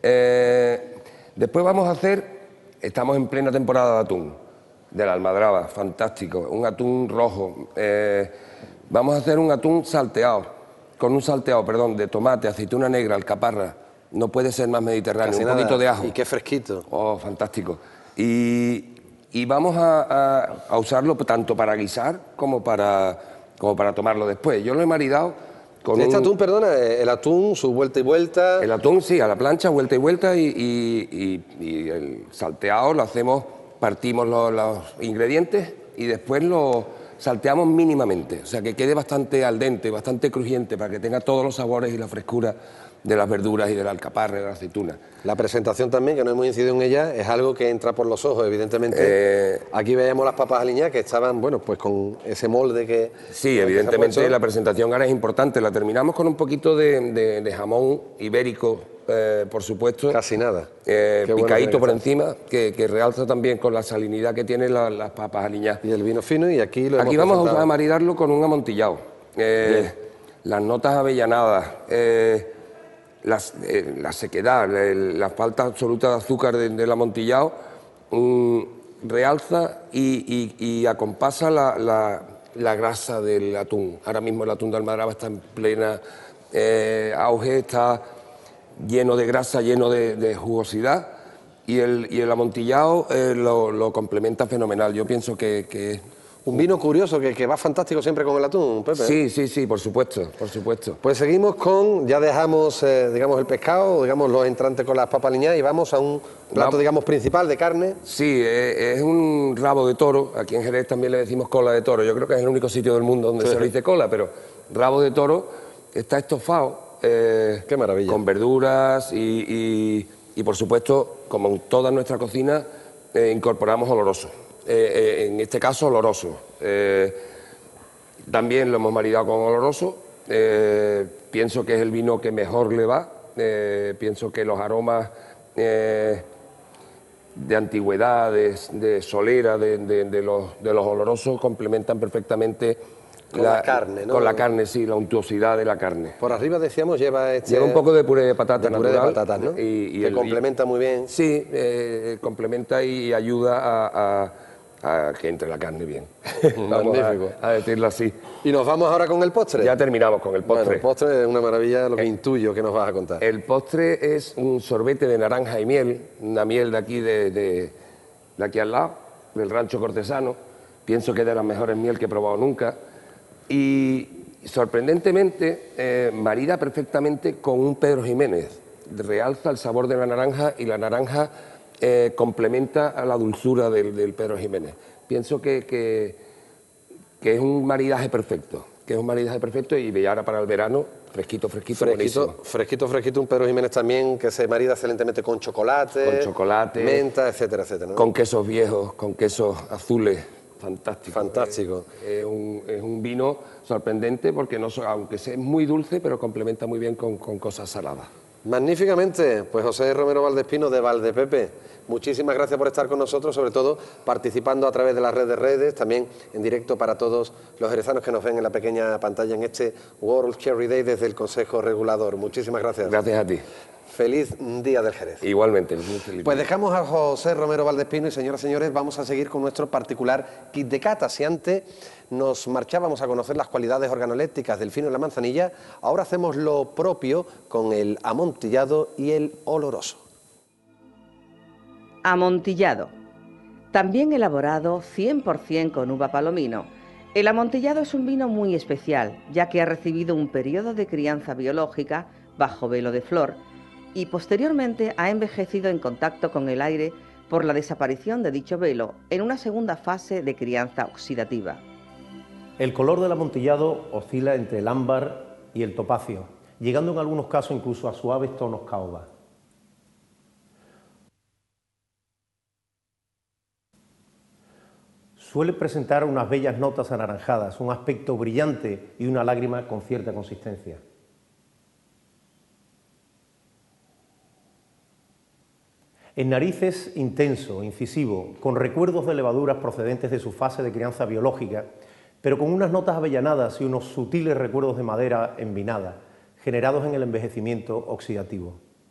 Speaker 14: Eh, después vamos a hacer, estamos en plena temporada de atún, de la almadraba, fantástico, un atún rojo. Eh, vamos a hacer un atún salteado, con un salteado, perdón, de tomate, aceituna negra, alcaparra. No puede ser más mediterráneo,
Speaker 2: Casi
Speaker 14: un
Speaker 2: nada.
Speaker 14: poquito de ajo.
Speaker 2: Y qué fresquito.
Speaker 14: Oh, fantástico. Y, y vamos a, a, a usarlo tanto para guisar como para, como para tomarlo después. Yo lo he maridado con
Speaker 2: Este
Speaker 14: un...
Speaker 2: atún, perdona, el atún, su vuelta y vuelta.
Speaker 14: El atún, sí, a la plancha, vuelta y vuelta, y, y, y, y el salteado lo hacemos, partimos los, los ingredientes y después lo salteamos mínimamente, o sea, que quede bastante al dente, bastante crujiente, para que tenga todos los sabores y la frescura de las verduras y de la alcaparra y de la aceituna.
Speaker 2: La presentación también, que no hemos incidido en ella, es algo que entra por los ojos, evidentemente.
Speaker 14: Eh,
Speaker 2: Aquí veíamos las papas aliñadas que estaban, bueno, pues con ese molde que...
Speaker 14: Sí, evidentemente
Speaker 2: que se ha
Speaker 14: la presentación ahora es importante. La terminamos con un poquito de, de, de jamón ibérico, eh, por supuesto.
Speaker 2: Casi nada.
Speaker 14: Eh,
Speaker 2: Qué bueno
Speaker 14: picadito
Speaker 2: que
Speaker 14: por
Speaker 2: está.
Speaker 14: encima, que, que realza también con la salinidad que tienen la, las papas aliñadas.
Speaker 2: Y el vino fino, y aquí lo
Speaker 14: Aquí
Speaker 2: hemos
Speaker 14: vamos
Speaker 2: presentado.
Speaker 14: a maridarlo con un amontillado. Eh, las notas avellanadas, eh, las, eh, la sequedad, el- la falta absoluta de azúcar de- del amontillado, mm, realza y, y- y acompasa la, la- la grasa del atún. Ahora mismo el atún de almadraba está en plena eh, auge, está lleno de grasa, lleno de, de jugosidad, y el, y el amontillado eh, lo, lo complementa fenomenal. Yo pienso que, que es
Speaker 2: Un vino curioso que, que va fantástico siempre con el atún, Pepe.
Speaker 14: Sí, sí, sí, por supuesto, por supuesto.
Speaker 2: Pues seguimos con, ya dejamos, eh, digamos, el pescado, digamos, los entrantes con las papas aliñadas y vamos a un plato,
Speaker 14: Vamos.
Speaker 2: digamos, principal de carne.
Speaker 14: Sí, eh, es un rabo de toro. Aquí en Jerez también le decimos cola de toro. Yo creo que es el único sitio del mundo donde
Speaker 2: Sí.
Speaker 14: se le dice cola, pero rabo de toro está estofado. eh,
Speaker 2: Qué maravilla.
Speaker 14: Con verduras y, y- y, por supuesto, como en toda nuestra cocina, eh, incorporamos oloroso. Eh, eh, en este caso, oloroso. Eh, también lo hemos maridado con oloroso. Eh, pienso que es el vino que mejor le va. Eh, pienso que los aromas eh, de antigüedad, de, de solera, de, de- de los, de los olorosos complementan perfectamente
Speaker 2: Con la carne, ¿no?
Speaker 14: Con la carne, sí, la untuosidad de la carne.
Speaker 2: Por arriba, decíamos, lleva este...
Speaker 14: Lleva un poco de puré de patata
Speaker 2: de puré de
Speaker 14: natural.
Speaker 2: patatas, ¿no?
Speaker 14: Y, y
Speaker 2: que
Speaker 14: el-
Speaker 2: complementa muy bien.
Speaker 14: Sí, eh, complementa y ayuda a, a- a que entre la carne bien. Vamos a-
Speaker 2: Magnífico.
Speaker 14: a, decirlo así.
Speaker 2: Y nos vamos ahora con el postre.
Speaker 14: Ya terminamos con el postre.
Speaker 2: Bueno, el postre es una maravilla, lo que intuyo que nos vas a contar.
Speaker 14: El postre es un sorbete de naranja y miel, una miel de aquí, de, de- de aquí al lado, del Rancho Cortesano. Pienso que es de las mejores miel que he probado nunca. Y sorprendentemente eh, marida perfectamente con un Pedro Jiménez. Realza el sabor de la naranja y la naranja eh, complementa a la dulzura del, del Pedro Jiménez. Pienso que, que, que es un maridaje perfecto, que es un maridaje perfecto y ahora para el verano, fresquito, fresquito,
Speaker 2: Fresquito,
Speaker 14: buenísimo.
Speaker 2: fresquito, fresquito, un Pedro Jiménez también que se marida excelentemente con chocolate,
Speaker 14: Con chocolate,
Speaker 2: menta, etcétera, etcétera, ¿no?
Speaker 14: con quesos viejos, con quesos azules, fantástico.
Speaker 2: Fantástico.
Speaker 14: Es, es un, es un vino sorprendente porque no, so- aunque sea muy dulce, pero complementa muy bien con, con cosas saladas.
Speaker 2: Magníficamente, pues José Romero Valdespino de Valdepepe, muchísimas gracias por estar con nosotros, sobre todo participando a través de las redes de redes, también en directo para todos los jerezanos que nos ven en la pequeña pantalla en este World Cherry Day desde el Consejo Regulador. Muchísimas gracias.
Speaker 14: Gracias a ti.
Speaker 2: Feliz Día del Jerez.
Speaker 14: Igualmente, muy feliz.
Speaker 2: Pues dejamos a José Romero Valdespino y, señoras y señores, vamos a seguir con nuestro particular kit de cata. Si antes nos marchábamos a conocer las cualidades organolépticas del fino y la manzanilla, ahora hacemos lo propio con el amontillado y el oloroso.
Speaker 4: Amontillado. También elaborado cien por cien con uva palomino. El amontillado es un vino muy especial, ya que ha recibido un periodo de crianza biológica bajo velo de flor y posteriormente ha envejecido en contacto con el aire por la desaparición de dicho velo en una segunda fase de crianza oxidativa.
Speaker 5: El color del amontillado oscila entre el ámbar y el topacio, llegando en algunos casos incluso a suaves tonos caoba. Suele presentar unas bellas notas anaranjadas, un aspecto brillante y una lágrima con cierta consistencia. En narices intenso, incisivo, con recuerdos de levaduras procedentes de su fase de crianza biológica, pero con unas notas avellanadas y unos sutiles recuerdos de madera envinada, generados en el envejecimiento oxidativo.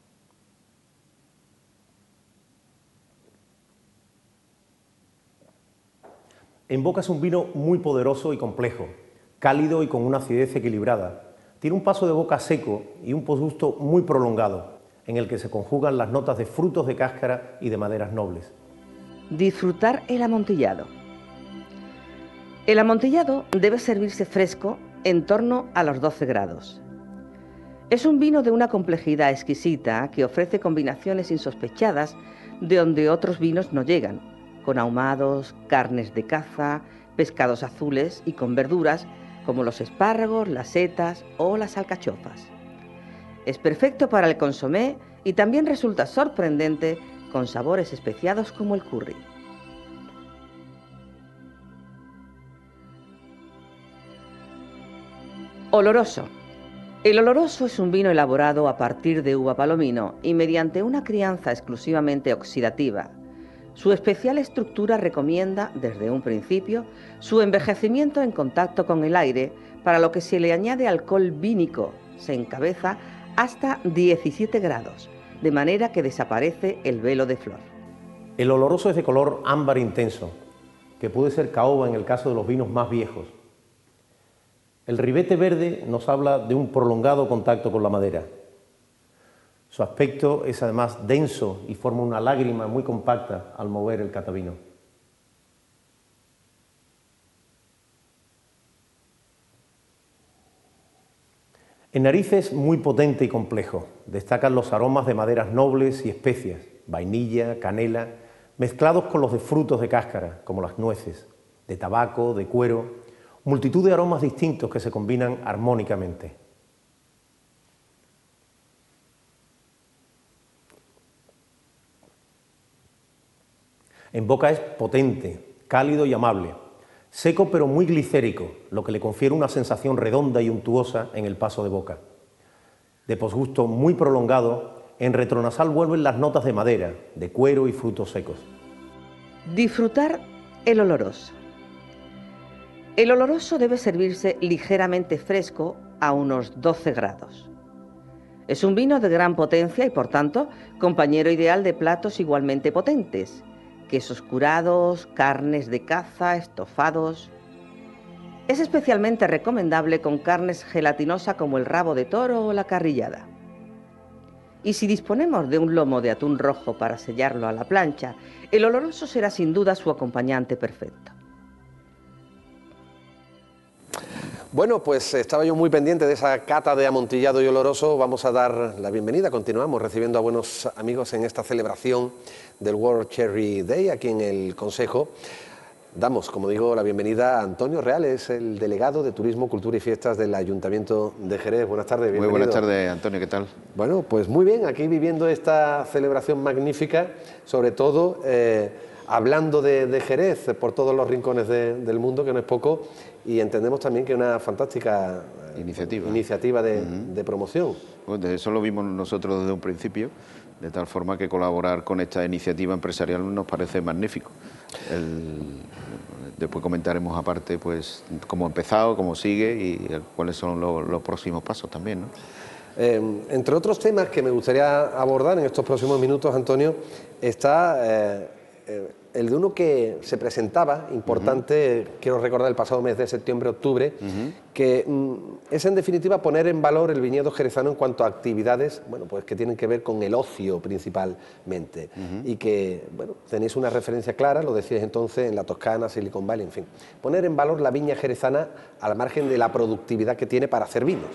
Speaker 5: En boca es un vino muy poderoso y complejo, cálido y con una acidez equilibrada. Tiene un paso de boca seco y un posgusto muy prolongado, en el que se conjugan las notas de frutos de cáscara y de maderas nobles.
Speaker 4: Disfrutar el amontillado. El amontillado debe servirse fresco en torno a los doce grados. Es un vino de una complejidad exquisita que ofrece combinaciones insospechadas de donde otros vinos no llegan, con ahumados, carnes de caza, pescados azules y con verduras como los espárragos, las setas o las alcachofas. Es perfecto para el consomé y también resulta sorprendente con sabores especiados como el curry. Oloroso. El oloroso es un vino elaborado a partir de uva palomino y mediante una crianza exclusivamente oxidativa. Su especial estructura recomienda, desde un principio, su envejecimiento en contacto con el aire, para lo que se le añade alcohol vínico, se encabeza hasta diecisiete grados, de manera que desaparece el velo de flor.
Speaker 5: El oloroso es de color ámbar intenso, que puede ser caoba en el caso de los vinos más viejos. El ribete verde nos habla de un prolongado contacto con la madera. Su aspecto es además denso y forma una lágrima muy compacta al mover el catavino. En narices muy potente y complejo. Destacan los aromas de maderas nobles y especias, vainilla, canela, mezclados con los de frutos de cáscara, como las nueces, de tabaco, de cuero, multitud de aromas distintos que se combinan armónicamente. En boca es potente, cálido y amable, seco pero muy glicérico, lo que le confiere una sensación redonda y untuosa en el paso de boca. De posgusto muy prolongado, en retronasal vuelven las notas de madera, de cuero y frutos secos.
Speaker 4: Disfrutar el oloroso. El oloroso debe servirse ligeramente fresco a unos doce grados. Es un vino de gran potencia y, por tanto, compañero ideal de platos igualmente potentes, quesos curados, carnes de caza, estofados. Es especialmente recomendable con carnes gelatinosas como el rabo de toro o la carrillada. Y si disponemos de un lomo de atún rojo para sellarlo a la plancha, el oloroso será sin duda su acompañante perfecto.
Speaker 2: Bueno, pues estaba yo muy pendiente de esa cata de amontillado y oloroso. Vamos a dar la bienvenida, continuamos recibiendo a buenos amigos en esta celebración del World Sherry Day aquí en el Consejo. Damos, como digo, la bienvenida a Antonio Reales, el delegado de Turismo, Cultura y Fiestas del Ayuntamiento de Jerez. Buenas tardes, bienvenido.
Speaker 15: Muy buenas tardes, Antonio, ¿qué tal?
Speaker 2: Bueno, pues muy bien, aquí viviendo esta celebración magnífica, sobre todo eh, hablando de, de Jerez por todos los rincones de, del mundo, que no es poco, y entendemos también que es una fantástica eh, iniciativa, iniciativa de, uh-huh. de promoción.
Speaker 15: Pues eso lo vimos nosotros desde un principio, de tal forma que colaborar con esta iniciativa empresarial nos parece magnífico. El, después comentaremos aparte pues cómo ha empezado, cómo sigue y cuáles son los, los próximos pasos también, ¿no?
Speaker 2: Eh, entre otros temas que me gustaría abordar en estos próximos minutos, Antonio, está eh, eh, el de uno que se presentaba, importante, uh-huh. quiero recordar el pasado mes de septiembre-octubre, uh-huh. que mm, es en definitiva poner en valor el viñedo jerezano en cuanto a actividades, bueno, pues que tienen que ver con el ocio principalmente, uh-huh. y que, bueno, tenéis una referencia clara, lo decíais entonces, en la Toscana, Silicon Valley, en fin. Poner en valor la viña jerezana al margen de la productividad que tiene para hacer vinos.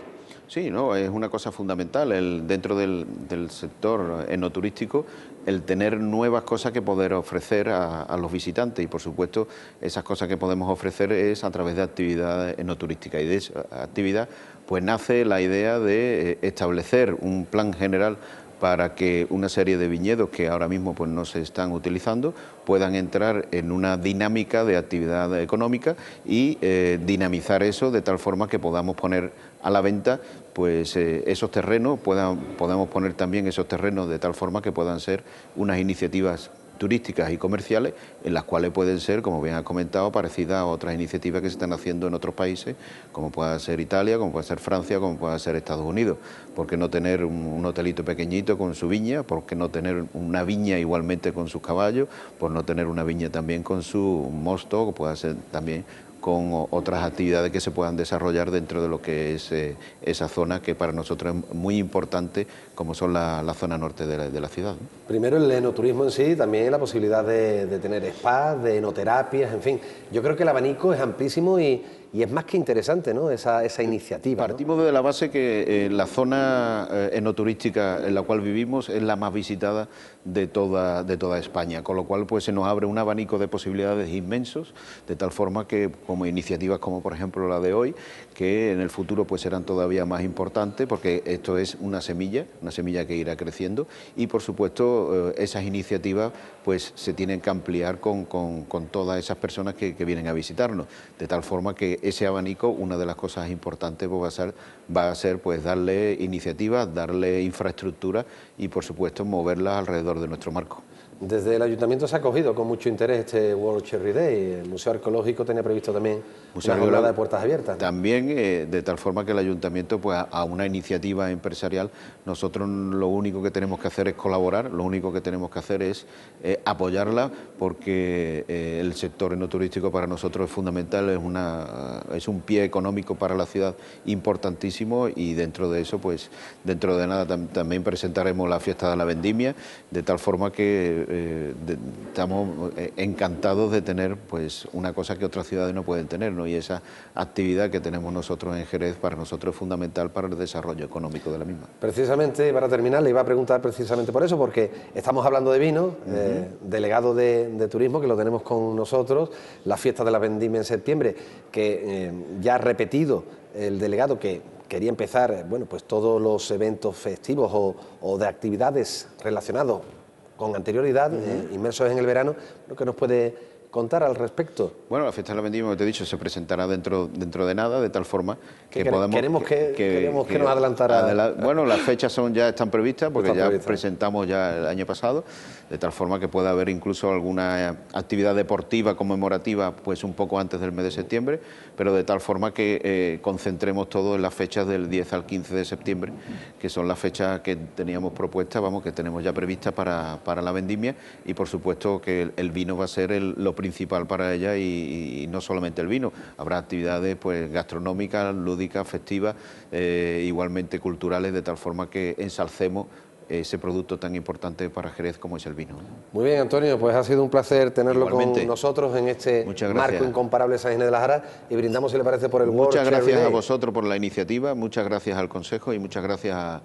Speaker 15: Sí, no, es una cosa fundamental el, dentro del, del sector enoturístico, el tener nuevas cosas que poder ofrecer a, a los visitantes, y por supuesto esas cosas que podemos ofrecer es a través de actividades enoturísticas, y de esa actividad pues nace la idea de establecer un plan general para que una serie de viñedos que ahora mismo pues no se están utilizando puedan entrar en una dinámica de actividad económica y eh, dinamizar eso de tal forma que podamos poner a la venta pues eh, esos terrenos, puedan, podamos poner también esos terrenos de tal forma que puedan ser unas iniciativas turísticas y comerciales, en las cuales pueden ser, como bien ha comentado, parecidas a otras iniciativas que se están haciendo en otros países, como pueda ser Italia, como puede ser Francia, como pueda ser Estados Unidos. ¿Por qué no tener un, un hotelito pequeñito con su viña? ¿Por qué no tener una viña igualmente con sus caballos? ¿Por no tener una viña también con su mosto, que pueda ser también con otras actividades que se puedan desarrollar dentro de lo que es eh, esa zona, que para nosotros es muy importante, como son la, la zona norte de la, de la ciudad, ¿no?
Speaker 2: Primero el enoturismo en sí, también la posibilidad de, de tener spas, de enoterapias, en fin. Yo creo que el abanico es amplísimo y, y es más que interesante, ¿no?, esa, esa iniciativa.
Speaker 15: Partimos ¿no? de la base que eh, la zona eh, enoturística en la cual vivimos es la más visitada de toda, de toda España, con lo cual pues se nos abre un abanico de posibilidades inmensos, de tal forma que como iniciativas como por ejemplo la de hoy, que en el futuro pues serán todavía más importantes, porque esto es una semilla, una semilla que irá creciendo, y por supuesto eh, esas iniciativas pues se tienen que ampliar con, con, con todas esas personas que, que vienen a visitarnos, de tal forma que ese abanico, una de las cosas importantes pues, va a ser, va a ser pues darle iniciativas, darle infraestructura y por supuesto moverlas alrededor de nuestro marco.
Speaker 2: Desde el Ayuntamiento se ha acogido con mucho interés este World Cherry Day. El Museo Arqueológico tenía previsto también una jornada de puertas abiertas, ¿no?
Speaker 15: También, eh, de tal forma que el Ayuntamiento, pues a, a una iniciativa empresarial, nosotros lo único que tenemos que hacer es colaborar, lo único que tenemos que hacer es eh, apoyarla, porque eh, el sector enoturístico para nosotros es fundamental, es, una, es un pie económico para la ciudad importantísimo, y dentro de eso, pues dentro de nada tam, también presentaremos la fiesta de la vendimia, de tal forma que Eh, de, estamos encantados de tener pues una cosa que otras ciudades no pueden tener, ¿no? Y esa actividad que tenemos nosotros en Jerez para nosotros es fundamental para el desarrollo económico de la misma.
Speaker 2: Precisamente, para terminar, le iba a preguntar precisamente por eso, porque estamos hablando de vino, uh-huh. eh, delegado de, de turismo, que lo tenemos con nosotros, la fiesta de la vendimia en septiembre, que eh, ya ha repetido el delegado que quería empezar, bueno, pues todos los eventos festivos o, o de actividades relacionados con anterioridad, uh-huh. eh, inmersos en el verano. ¿Lo que nos puede contar al respecto?
Speaker 15: Bueno, la fiesta de la vendimia, como te he dicho, se presentará dentro, dentro de nada, de tal forma que,
Speaker 2: que
Speaker 15: podamos...
Speaker 2: Queremos que, que, queremos que, que nos adelantara...
Speaker 15: Adela bueno, las fechas son ya están previstas, porque
Speaker 2: Está
Speaker 15: ya
Speaker 2: prevista.
Speaker 15: presentamos ya el año pasado, de tal forma que pueda haber incluso alguna actividad deportiva conmemorativa pues un poco antes del mes de septiembre, pero de tal forma que eh, concentremos todo en las fechas del diez al quince de septiembre, que son las fechas que teníamos propuestas, vamos, que tenemos ya previstas para, para la vendimia, y por supuesto que el, el vino va a ser el, lo principal para ella, y, y no solamente el vino, habrá actividades pues gastronómicas, lúdicas, festivas, eh, igualmente culturales, de tal forma que ensalcemos ese producto tan importante para Jerez como es el vino.
Speaker 2: Muy bien, Antonio, pues ha sido un placer tenerlo
Speaker 15: Igualmente.
Speaker 2: con nosotros en este marco incomparable de San Ginés de la Jara, y brindamos, si le parece, por el World
Speaker 15: Muchas gracias
Speaker 2: Cherry
Speaker 15: a
Speaker 2: Day.
Speaker 15: vosotros por la iniciativa, muchas gracias al Consejo y muchas gracias a,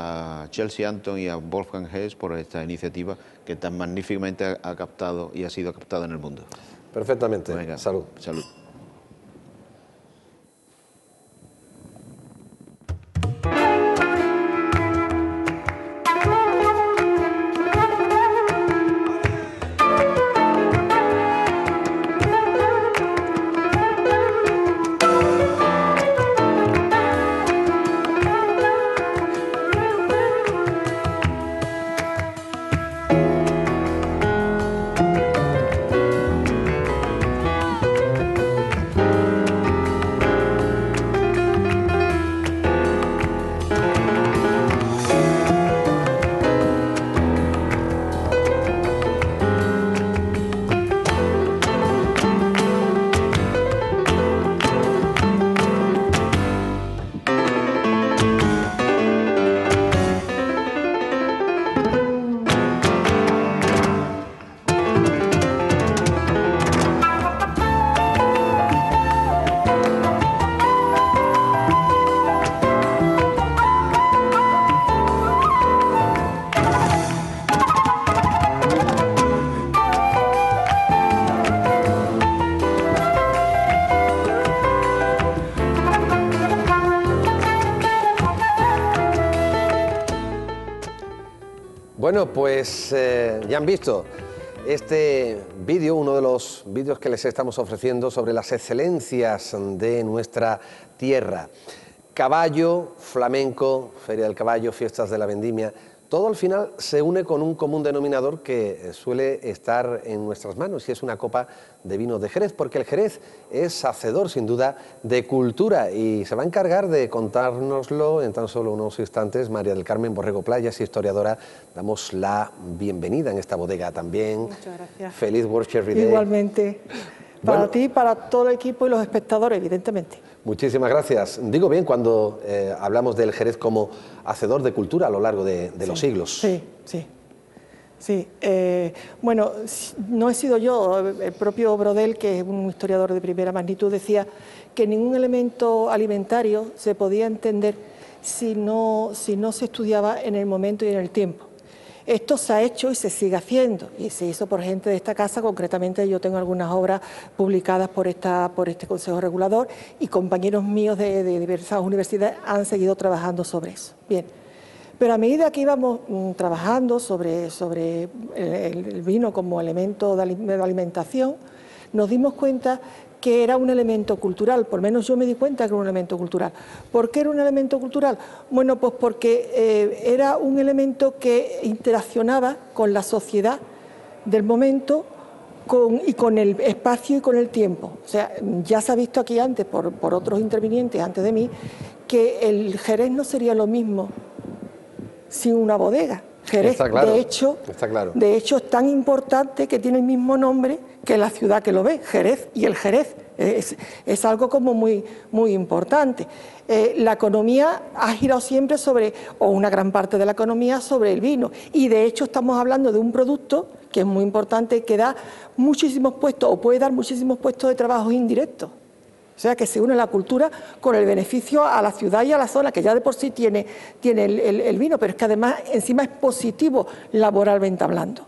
Speaker 15: a Chelsea Anton y a Wolfgang Hess por esta iniciativa que tan magníficamente ha, ha captado y ha sido captada en el mundo.
Speaker 2: Perfectamente.
Speaker 15: Venga,
Speaker 2: salud.
Speaker 15: Salud.
Speaker 2: Bueno, pues eh, ya han visto este vídeo, uno de los vídeos que les estamos ofreciendo sobre las excelencias de nuestra tierra. Caballo, flamenco, Feria del Caballo, fiestas de la vendimia, todo al final se une con un común denominador que suele estar en nuestras manos y es una copa de vino de Jerez, porque el Jerez es hacedor sin duda de cultura y se va a encargar de contárnoslo en tan solo unos instantes María del Carmen Borrego Playas, historiadora. Damos la bienvenida en esta bodega también.
Speaker 16: Muchas gracias.
Speaker 2: Feliz World Sherry Day.
Speaker 16: Igualmente, para
Speaker 2: Bueno,
Speaker 16: ti, para todo el equipo y los espectadores, evidentemente.
Speaker 2: muchísimas gracias. Digo bien cuando eh, hablamos del Jerez como hacedor de cultura a lo largo de, de los
Speaker 16: Sí,
Speaker 2: siglos.
Speaker 16: Sí, sí. Sí, eh, bueno, no he sido yo, el propio Brodel, que es un historiador de primera magnitud, decía que ningún elemento alimentario se podía entender si no, si no se estudiaba en el momento y en el tiempo. Esto se ha hecho y se sigue haciendo, y se hizo por gente de esta casa. Concretamente yo tengo algunas obras publicadas por, esta, por este Consejo Regulador y compañeros míos de, de diversas universidades han seguido trabajando sobre eso. Bien. Pero a medida que íbamos mm, trabajando sobre, sobre el, el vino como elemento de, de alimentación, nos dimos cuenta que era un elemento cultural, por lo menos yo me di cuenta que era un elemento cultural. ¿Por qué era un elemento cultural? Bueno, pues porque eh, era un elemento que interaccionaba con la sociedad del momento con, y con el espacio y con el tiempo. O sea, ya se ha visto aquí antes, por, por otros intervinientes antes de mí, que el Jerez no sería lo mismo sin una bodega. Jerez,
Speaker 2: Está claro,
Speaker 16: de hecho,
Speaker 2: está claro.
Speaker 16: de hecho, es tan importante que tiene el mismo nombre que la ciudad que lo ve, Jerez, y el Jerez es, es algo como muy, muy importante. Eh, la economía ha girado siempre sobre, o una gran parte de la economía, sobre el vino, y de hecho estamos hablando de un producto que es muy importante, que da muchísimos puestos, o puede dar muchísimos puestos de trabajo indirectos. O sea, que se une la cultura con el beneficio a la ciudad y a la zona, que ya de por sí tiene, tiene el, el, el vino, pero es que además encima es positivo laboralmente hablando.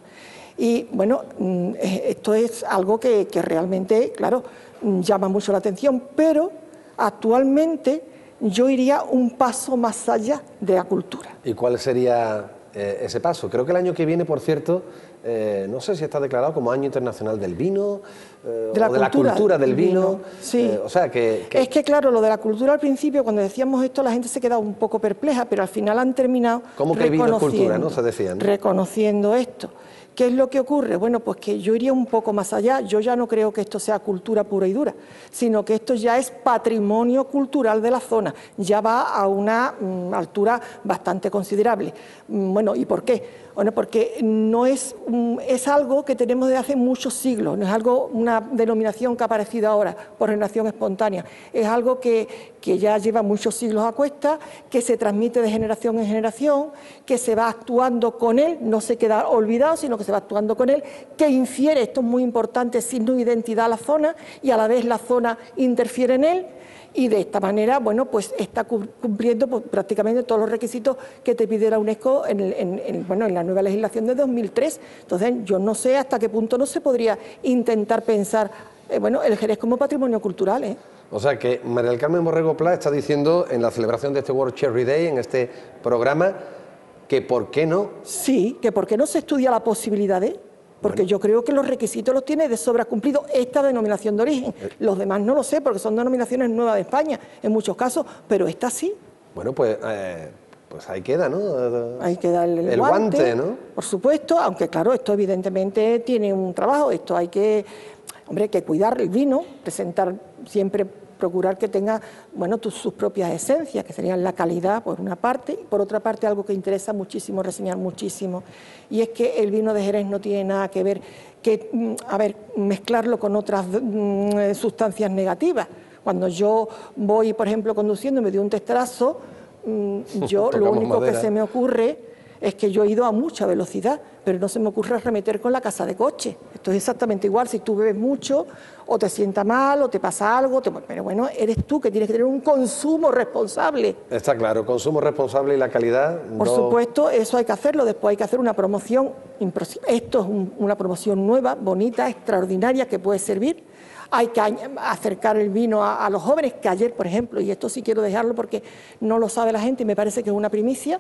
Speaker 16: Y bueno, esto es algo que, que realmente, claro, llama mucho la atención, pero actualmente yo iría un paso más allá de la cultura.
Speaker 2: ¿Y cuál sería eh, ese paso? Creo que el año que viene, por cierto, eh, no sé si está declarado como Año Internacional del Vino, eh,
Speaker 16: de la,
Speaker 2: o de la
Speaker 16: cultura,
Speaker 2: cultura del vino. vino.
Speaker 16: Sí.
Speaker 2: Eh, o sea que, que...
Speaker 16: Es que claro, lo de la cultura al principio, cuando decíamos esto, la gente se quedaba un poco perpleja, pero al final han terminado
Speaker 2: ¿Cómo que vino es cultura, no? Se decía, ¿no?
Speaker 16: Reconociendo esto. ¿Qué es lo que ocurre? Bueno, pues que yo iría un poco más allá. Yo ya no creo que esto sea cultura pura y dura, sino que esto ya es patrimonio cultural de la zona. Ya va a una mm, altura bastante considerable. Mm, bueno, ¿y por qué? Bueno, porque no es, mm, es algo que tenemos desde hace muchos siglos, no es algo, una denominación que ha aparecido ahora por generación espontánea. Es algo que, que ya lleva muchos siglos a cuesta, que se transmite de generación en generación, que se va actuando con él, no se queda olvidado, sino que se va actuando con él, que infiere, esto es muy importante, signo de identidad a la zona y a la vez la zona interfiere en él. Y de esta manera, bueno, pues está cumpliendo pues, prácticamente todos los requisitos que te pide la UNESCO en, el, en, en, bueno, en la nueva legislación de dos mil tres. Entonces, yo no sé hasta qué punto no se podría intentar pensar, eh, bueno, el Jerez como patrimonio cultural, ¿eh?
Speaker 2: O sea que María del Carmen Borrego Pla está diciendo en la celebración de este World Sherry Day, en este programa, que por qué no.
Speaker 16: Sí, que por qué no se estudia la posibilidad de... Porque bueno, yo creo que los requisitos los tiene de sobra cumplido esta denominación de origen. Los demás no lo sé, porque son denominaciones nuevas de España, en muchos casos, pero esta sí.
Speaker 2: Bueno, pues, eh, pues ahí queda, ¿no?
Speaker 16: Ahí queda el,
Speaker 2: el
Speaker 16: guante,
Speaker 2: guante, ¿no?
Speaker 16: Por supuesto, aunque claro, esto evidentemente tiene un trabajo, esto hay que, hombre, hay que cuidar el vino, presentar siempre... procurar que tenga, bueno, tus, sus propias esencias, que serían la calidad por una parte, y por otra parte algo que interesa muchísimo, reseñar muchísimo, y es que el vino de Jerez no tiene nada que ver, que, a ver, mezclarlo con otras mm, sustancias negativas. Cuando yo voy, por ejemplo, conduciendo y me dio un testarazo, mm, yo lo único madera. que se me ocurre es que yo he ido a mucha velocidad, pero no se me ocurre arremeter con la casa de coche. Esto es exactamente igual, si tú bebes mucho, o te sienta mal, o te pasa algo, te... pero bueno, eres tú que tienes que tener un consumo responsable.
Speaker 2: Está claro, consumo responsable y la calidad...
Speaker 16: Por no... supuesto, eso hay que hacerlo, después hay que hacer una promoción, esto es un, una promoción nueva, bonita, extraordinaria, que puede servir. Hay que acercar el vino a, a los jóvenes, que ayer, por ejemplo, y esto sí quiero dejarlo porque no lo sabe la gente y me parece que es una primicia,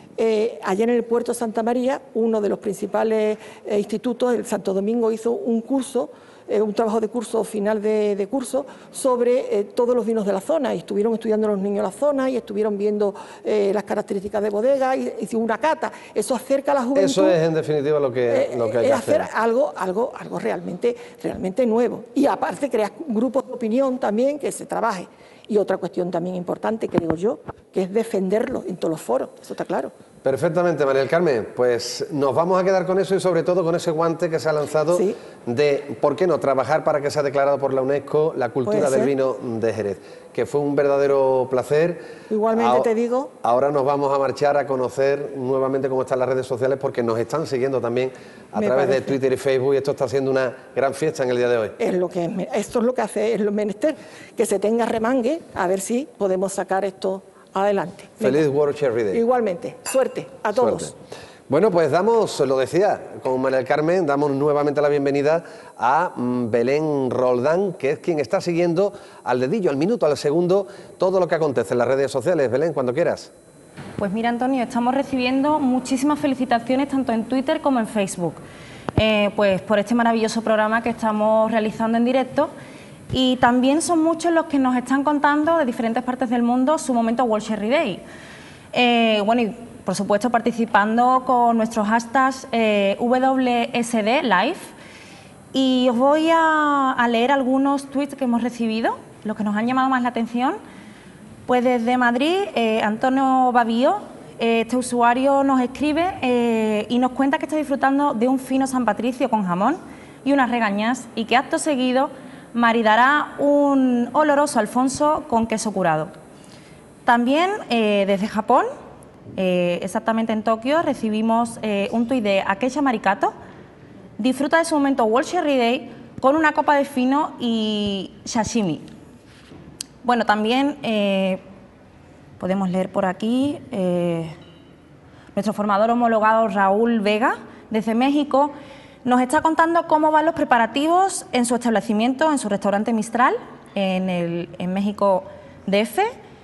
Speaker 16: Eh, ayer en el puerto de Santa María, uno de los principales eh, institutos, el Santo Domingo, hizo un curso, eh, un trabajo de curso, final de, de curso, sobre eh, todos los vinos de la zona. Y estuvieron estudiando los niños la zona y estuvieron viendo eh, las características de bodega y hicieron una cata. Eso acerca a la juventud.
Speaker 2: Eso es, en definitiva, lo que,
Speaker 16: eh,
Speaker 2: lo que hay
Speaker 16: es
Speaker 2: que hacer.
Speaker 16: hacer algo, algo, algo realmente, realmente nuevo. Y aparte crear grupos de opinión también que se trabaje. Y otra cuestión también importante, creo yo, que es defenderlo en todos los foros, eso está claro.
Speaker 2: Perfectamente, María del Carmen, pues nos vamos a quedar con eso y sobre todo con ese guante que se ha lanzado sí. de, ¿por qué no?, trabajar para que sea declarado por la UNESCO la cultura del vino de Jerez, que fue un verdadero placer.
Speaker 16: Igualmente
Speaker 2: ahora,
Speaker 16: te digo.
Speaker 2: Ahora nos vamos a marchar a conocer nuevamente cómo están las redes sociales porque nos están siguiendo también a
Speaker 16: Me
Speaker 2: través
Speaker 16: parece.
Speaker 2: de Twitter y Facebook y esto está siendo una gran fiesta en el día de hoy.
Speaker 16: Es lo que, esto es lo que hace, es lo menester, que se tenga remangue, a ver si podemos sacar esto adelante.
Speaker 2: Feliz World Cherry Day.
Speaker 16: Igualmente, suerte a todos.
Speaker 2: Suerte. Bueno, pues damos, lo decía, con María del Carmen, damos nuevamente la bienvenida a Belén Roldán, que es quien está siguiendo al dedillo, al minuto, al segundo, todo lo que acontece en las redes sociales. Belén, cuando quieras.
Speaker 6: Pues mira, Antonio, estamos recibiendo muchísimas felicitaciones tanto en Twitter como en Facebook, eh, pues por este maravilloso programa que estamos realizando en directo. Y también son muchos los que nos están contando de diferentes partes del mundo su momento World Cherry Day. Eh, bueno, y por supuesto participando con nuestros hashtags eh, W S D Live. Y os voy a, a leer algunos tweets que hemos recibido, los que nos han llamado más la atención. Pues desde Madrid, eh, Antonio Bavío, eh, este usuario nos escribe eh, y nos cuenta que está disfrutando de un fino San Patricio con jamón y unas regañas y que acto seguido maridará un oloroso Alfonso con queso curado. También eh, desde Japón, eh, exactamente en Tokio, recibimos eh, un tuit de Akecha Marikato. Disfruta de su momento World Cherry Day con una copa de fino y sashimi. Bueno, también eh, podemos leer por aquí eh, nuestro formador homologado Raúl Vega, desde México, nos está contando cómo van los preparativos en su establecimiento, en su restaurante Mistral, en, el, en México D F,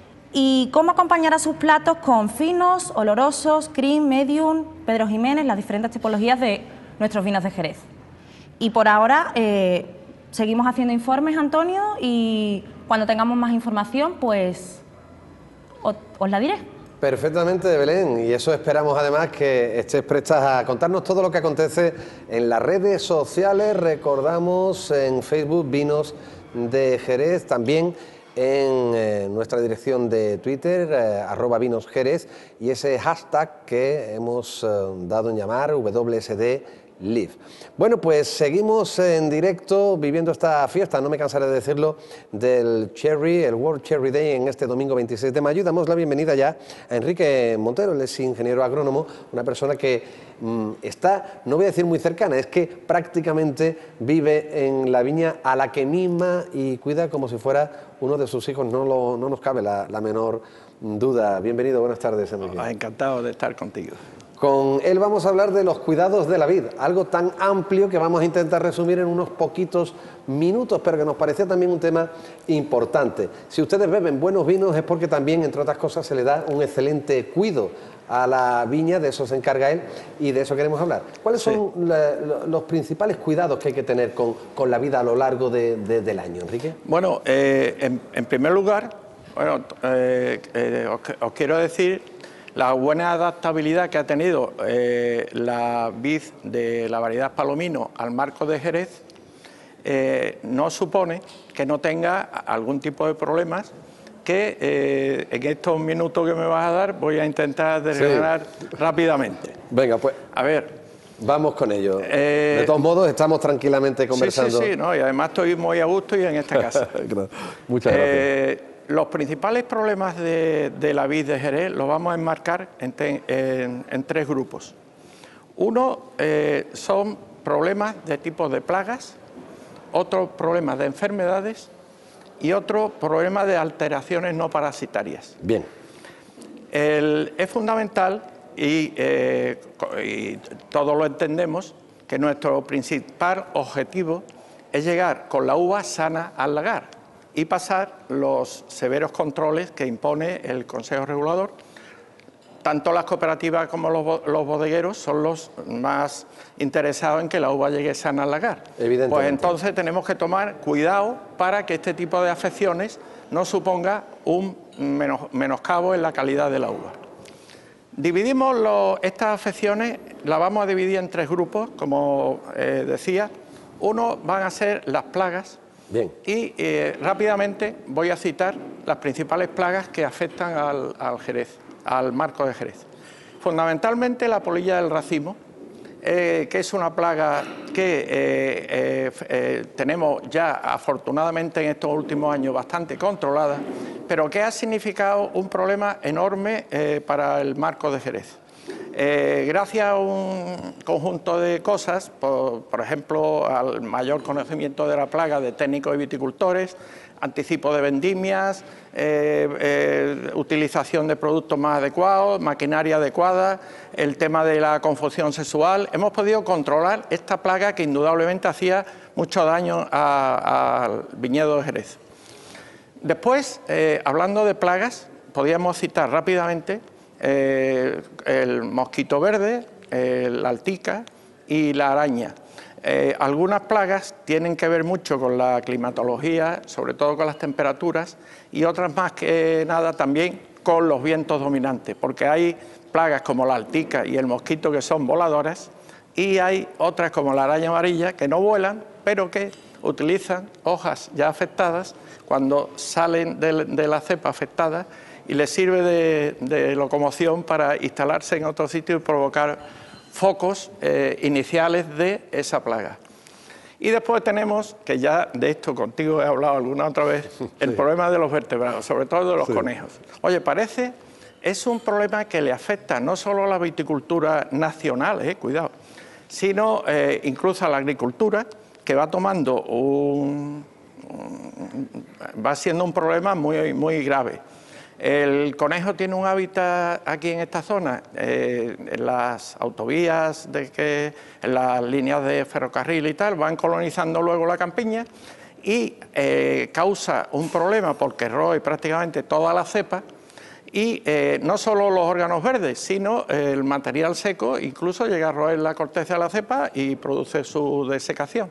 Speaker 6: y cómo acompañará sus platos con finos, olorosos, cream, medium, Pedro Jiménez, las diferentes tipologías de nuestros vinos de Jerez. Y por ahora eh, seguimos haciendo informes, Antonio, y cuando tengamos más información, pues os, os la diré.
Speaker 2: Perfectamente, Belén, y eso esperamos además que estés prestas a contarnos todo lo que acontece en las redes sociales. Recordamos en Facebook Vinos de Jerez, también en eh, nuestra dirección de Twitter, eh, arroba Vinos Jerez, y ese hashtag que hemos eh, dado en llamar W S D Live. Bueno, pues seguimos en directo viviendo esta fiesta, no me cansaré de decirlo, del Cherry, el World Cherry Day en este domingo veintiséis de mayo. Y damos la bienvenida ya a Enrique Montero, él es ingeniero agrónomo, una persona que mmm, está, no voy a decir muy cercana, es que prácticamente vive en la viña a la que mima y cuida como si fuera uno de sus hijos, no, lo, no nos cabe la, la menor duda. Bienvenido, buenas tardes, Enrique.
Speaker 17: Encantado de estar contigo.
Speaker 2: Con él vamos a hablar de los cuidados de la vid, algo tan amplio que vamos a intentar resumir en unos poquitos minutos, pero que nos parecía también un tema importante. Si ustedes beben buenos vinos es porque también, entre otras cosas, se le da un excelente cuido a la viña, de eso se encarga él y de eso queremos hablar. ¿Cuáles sí. son la, los principales cuidados que hay que tener con, con la vida a lo largo de, de, del año, Enrique?
Speaker 17: Bueno, eh, en, en primer lugar, bueno, eh, eh, os, os quiero decir la buena adaptabilidad que ha tenido eh, la vid de la variedad Palomino al marco de Jerez eh, no supone que no tenga algún tipo de problemas que eh, en estos minutos que me vas a dar voy a intentar desgranar sí. rápidamente.
Speaker 2: Venga, pues
Speaker 17: a ver,
Speaker 2: vamos con ello. Eh, de todos modos, estamos tranquilamente conversando.
Speaker 17: Sí, sí, sí, no, y además estoy muy a gusto y en esta casa.
Speaker 2: Muchas gracias.
Speaker 17: Eh, Los principales problemas de, de la vid de Jerez los vamos a enmarcar en, te, en, en tres grupos. Uno eh, son problemas de tipo de plagas, otro problemas de enfermedades y otro problema de alteraciones no parasitarias.
Speaker 2: Bien.
Speaker 17: El, es fundamental y, eh, y todos lo entendemos que nuestro principal objetivo es llegar con la uva sana al lagar y pasar los severos controles que impone el Consejo Regulador, tanto las cooperativas como los, los bodegueros son los más interesados en que la uva llegue sana al lagar.
Speaker 2: Evidentemente.
Speaker 17: Pues entonces tenemos que tomar cuidado para que este tipo de afecciones no suponga un menos, menoscabo en la calidad de la uva. Dividimos lo, estas afecciones, las vamos a dividir en tres grupos, como eh, decía. Uno van a ser las plagas.
Speaker 2: Bien.
Speaker 17: Y eh, rápidamente voy a citar las principales plagas que afectan al, al Jerez, al marco de Jerez. Fundamentalmente la polilla del racimo, eh, que es una plaga que eh, eh, eh, tenemos ya afortunadamente en estos últimos años bastante controlada, pero que ha significado un problema enorme eh, para el marco de Jerez. Eh, gracias a un conjunto de cosas, por, por ejemplo, al mayor conocimiento de la plaga de técnicos y viticultores, anticipo de vendimias, eh, eh, utilización de productos más adecuados, maquinaria adecuada, el tema de la confusión sexual, hemos podido controlar esta plaga que indudablemente hacía mucho daño al viñedo de Jerez. Después, eh, hablando de plagas, podríamos citar rápidamente Eh, el mosquito verde, eh, la altica y la araña. Eh, algunas plagas tienen que ver mucho con la climatología, sobre todo con las temperaturas, y otras más que nada también con los vientos dominantes, porque hay plagas como la altica y el mosquito que son voladoras, y hay otras como la araña amarilla que no vuelan, pero que utilizan hojas ya afectadas cuando salen de, de la cepa afectada, y les sirve de, de locomoción para instalarse en otro sitio y provocar focos eh, iniciales de esa plaga. Y después tenemos, que ya de esto contigo he hablado alguna otra vez, el sí. problema de los vertebrados, sobre todo de los sí. conejos. Oye, parece, es un problema que le afecta no solo a la viticultura nacional, eh, cuidado, sino eh, incluso a la agricultura, que va tomando un, un... va siendo un problema muy, muy grave. El conejo tiene un hábitat aquí en esta zona, eh, en las autovías, de que, en las líneas de ferrocarril y tal, van colonizando luego la campiña y eh, causa un problema porque roe prácticamente toda la cepa y eh, no solo los órganos verdes, sino el material seco, incluso llega a roer la corteza de la cepa y produce su desecación.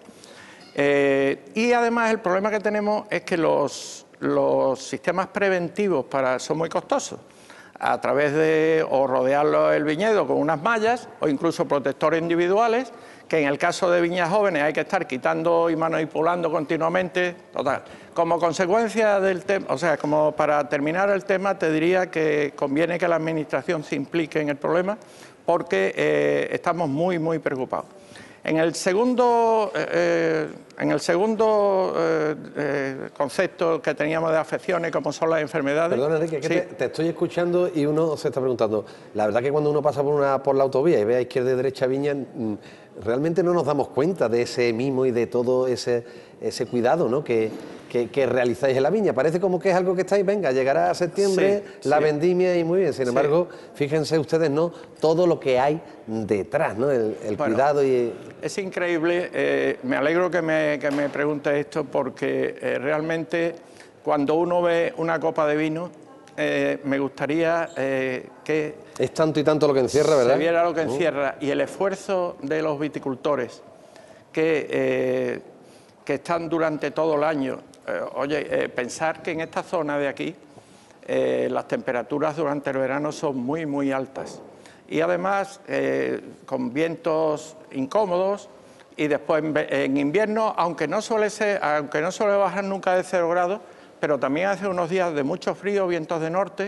Speaker 17: Eh, y además el problema que tenemos es que los... los sistemas preventivos para, son muy costosos, a través de o rodear el viñedo con unas mallas o incluso protectores individuales, que en el caso de viñas jóvenes hay que estar quitando y manipulando continuamente. Total. Como consecuencia del tema, o sea, como para terminar el tema, te diría que conviene que la Administración se implique en el problema porque eh, estamos muy, muy preocupados. En el segundo, eh, en el segundo eh, eh, concepto que teníamos de afecciones, como son las enfermedades...
Speaker 2: Perdón, Enrique, que
Speaker 17: sí.
Speaker 2: te, te estoy escuchando y uno se está preguntando, la verdad que cuando uno pasa por, una, por la autovía y ve a izquierda y derecha viñas, realmente no nos damos cuenta de ese mimo y de todo ese, ese cuidado, ¿no?, que, que, que realizáis en la viña. Parece como que es algo que estáis, venga, llegará a septiembre, sí, la sí. vendimia y muy bien. Sin embargo, sí. fíjense ustedes, ¿no?, todo lo que hay detrás, ¿no?, el, el bueno, cuidado y...
Speaker 17: Es increíble, eh, me alegro que me, que me pregunte esto porque eh, realmente cuando uno ve una copa de vino, eh, me gustaría eh, que...
Speaker 2: Es tanto y tanto lo que encierra, ¿verdad?
Speaker 17: Se viera lo que encierra uh. y el esfuerzo de los viticultores que, eh, que están durante todo el año. Eh, oye, eh, pensar que en esta zona de aquí eh, las temperaturas durante el verano son muy, muy altas. Y además eh, con vientos incómodos y después en, en invierno, aunque no, suele ser, aunque no suele bajar nunca de cero grados, pero también hace unos días de mucho frío, vientos de norte,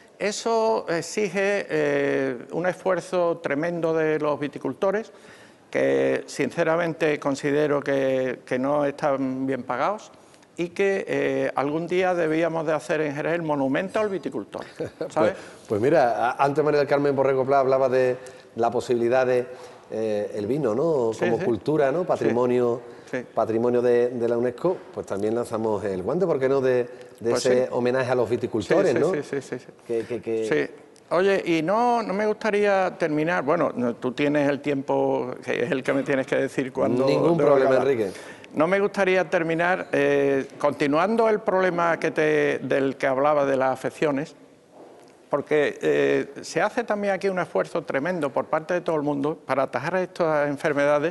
Speaker 17: eso exige eh, un esfuerzo tremendo de los viticultores, que sinceramente considero que, que no están bien pagados y que eh, algún día debíamos de hacer en Jerez el monumento al viticultor, ¿sabes?
Speaker 2: pues, pues mira, antes María del Carmen Borrego Pla hablaba de la posibilidad de eh, el vino, ¿no?, como sí, sí. cultura, ¿no?, patrimonio, sí. Sí. patrimonio de, de la UNESCO, pues también lanzamos el guante, ¿por qué no?, de, de pues ese sí. homenaje a los viticultores,
Speaker 17: sí, sí,
Speaker 2: ¿no?
Speaker 17: Sí, sí, sí. sí.
Speaker 2: Que, que, que...
Speaker 17: sí. Oye, y no, no me gustaría terminar, bueno, tú tienes el tiempo, que es el que me tienes que decir cuando...
Speaker 2: Ningún problema, Enrique.
Speaker 17: No me gustaría terminar, eh, continuando el problema que te, del que hablaba de las afecciones, porque eh, se hace también aquí un esfuerzo tremendo por parte de todo el mundo para atajar estas enfermedades,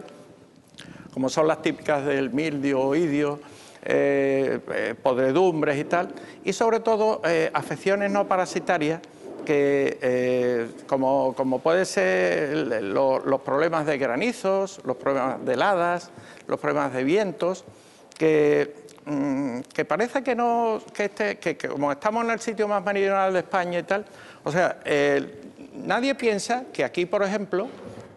Speaker 17: como son las típicas del mildio, oidio, eh, eh, podredumbres y tal, y sobre todo eh, afecciones no parasitarias, que eh, como, como puede ser lo, los problemas de granizos, los problemas de heladas, los problemas de vientos, que, mmm, que parece que no, que, este, que, que como estamos en el sitio más meridional de España y tal, o sea, eh, nadie piensa que aquí, por ejemplo,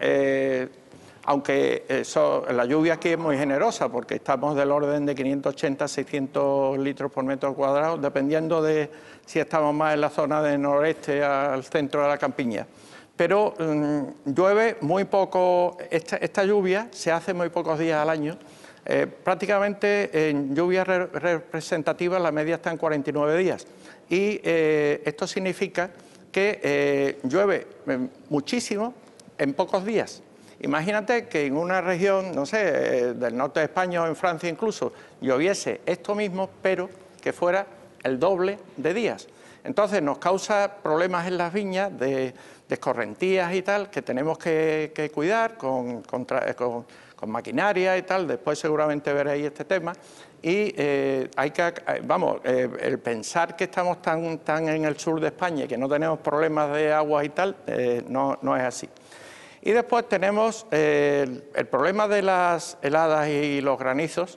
Speaker 17: eh, aunque eso, la lluvia aquí es muy generosa, porque estamos del orden de quinientos ochenta a seiscientos litros por metro cuadrado, dependiendo de si estamos más en la zona del noreste al centro de la campiña. Pero mmm, llueve muy poco, esta, esta lluvia se hace muy pocos días al año. Eh, prácticamente en lluvias re representativas la media está en cuarenta y nueve días. Y eh, esto significa que eh, llueve muchísimo en pocos días. Imagínate que en una región, no sé, del norte de España o en Francia incluso, lloviese esto mismo, pero que fuera el doble de días. Entonces nos causa problemas en las viñas de, de escorrentías y tal, que tenemos que, que cuidar con, con, con, con maquinaria y tal. Después seguramente veréis este tema. Y eh, hay que, vamos, eh, el pensar que estamos tan, tan en el sur de España y que no tenemos problemas de agua y tal, eh, no, no es así. Y después tenemos eh, el, el problema de las heladas y los granizos,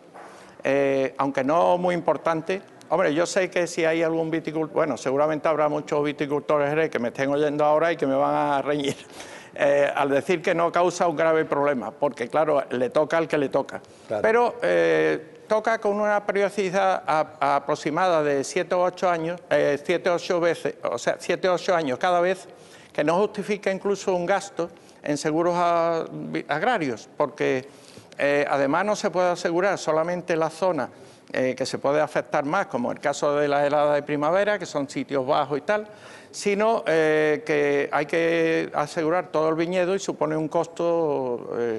Speaker 17: eh, aunque no muy importante. Hombre, yo sé que si hay algún viticultor, bueno, seguramente habrá muchos viticultores Jerez que me estén oyendo ahora y que me van a reñir, eh, al decir que no causa un grave problema, porque claro, le toca al que le toca. Claro. Pero eh, toca con una periodicidad a, a aproximada de siete o ocho años, eh, siete o ocho veces, o sea, siete o ocho años cada vez, que no justifica incluso un gasto en seguros agrarios, porque eh, además no se puede asegurar solamente la zona eh, que se puede afectar más, como el caso de la helada de primavera, que son sitios bajos y tal, sino eh, que hay que asegurar todo el viñedo y supone un costo eh,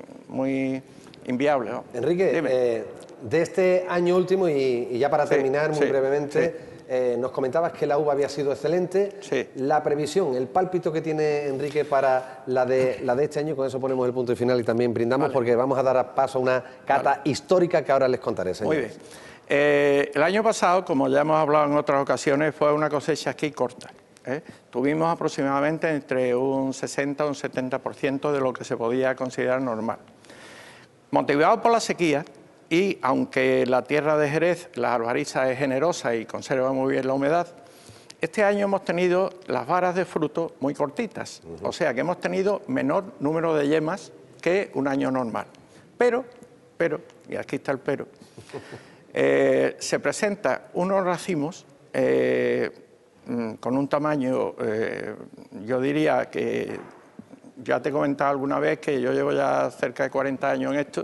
Speaker 17: muy inviable, ¿no?
Speaker 2: Enrique, eh, de este año último, y, y ya para sí, terminar muy sí, brevemente, sí. Eh, nos comentabas que la uva había sido excelente. Sí. La previsión, el pálpito que tiene Enrique para la de, la de este año, con eso ponemos el punto final y también brindamos, vale, porque vamos a dar paso a una cata vale. histórica que ahora les contaré, señores.
Speaker 17: Muy bien. Eh, el año pasado, como ya hemos hablado en otras ocasiones, fue una cosecha aquí corta. ¿eh? Tuvimos aproximadamente entre un sesenta y un setenta por ciento de lo que se podía considerar normal. Motivado por la sequía, y aunque la tierra de Jerez, la albariza, es generosa y conserva muy bien la humedad, este año hemos tenido las varas de fruto muy cortitas, uh-huh. o sea que hemos tenido menor número de yemas que un año normal. Pero, pero, y aquí está el pero, eh, se presenta unos racimos eh, con un tamaño, eh, yo diría que, ya te he comentado alguna vez que yo llevo ya cerca de cuarenta años en esto,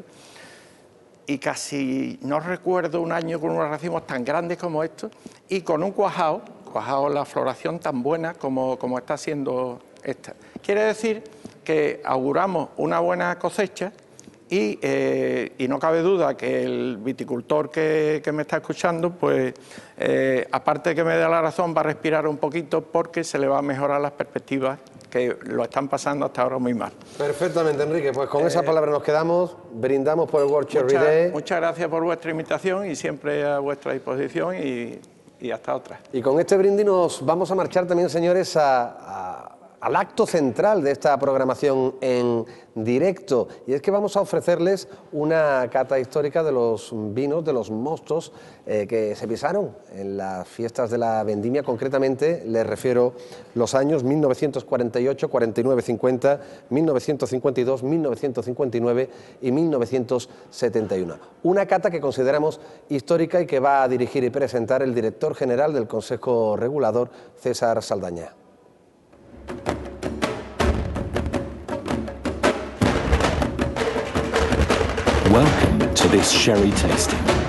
Speaker 17: y casi no recuerdo un año con unos racimos tan grandes como estos y con un cuajado, cuajado la floración tan buena como, como está siendo esta. Quiere decir que auguramos una buena cosecha y, eh, y no cabe duda que el viticultor que, que me está escuchando, pues eh, aparte de que me dé la razón, va a respirar un poquito porque se le va a mejorar las perspectivas, que lo están pasando hasta ahora muy mal.
Speaker 2: Perfectamente, Enrique, pues con eh, esas palabras nos quedamos, brindamos por el World Cherry
Speaker 17: muchas,
Speaker 2: Day.
Speaker 17: Muchas gracias por vuestra invitación y siempre a vuestra disposición y, y hasta otra.
Speaker 2: Y con este brindis nos vamos a marchar también, señores, a, a, al acto central de esta programación en directo, y es que vamos a ofrecerles una cata histórica de los vinos, de los mostos eh, que se pisaron en las fiestas de la vendimia. Concretamente les refiero los años mil novecientos cuarenta y ocho, cuarenta y nueve, cincuenta, mil novecientos cincuenta y dos, mil novecientos cincuenta y nueve y mil novecientos setenta y uno. Una cata que consideramos histórica y que va a dirigir y presentar el director general del Consejo Regulador, César Saldaña.
Speaker 1: Welcome to this sherry tasting.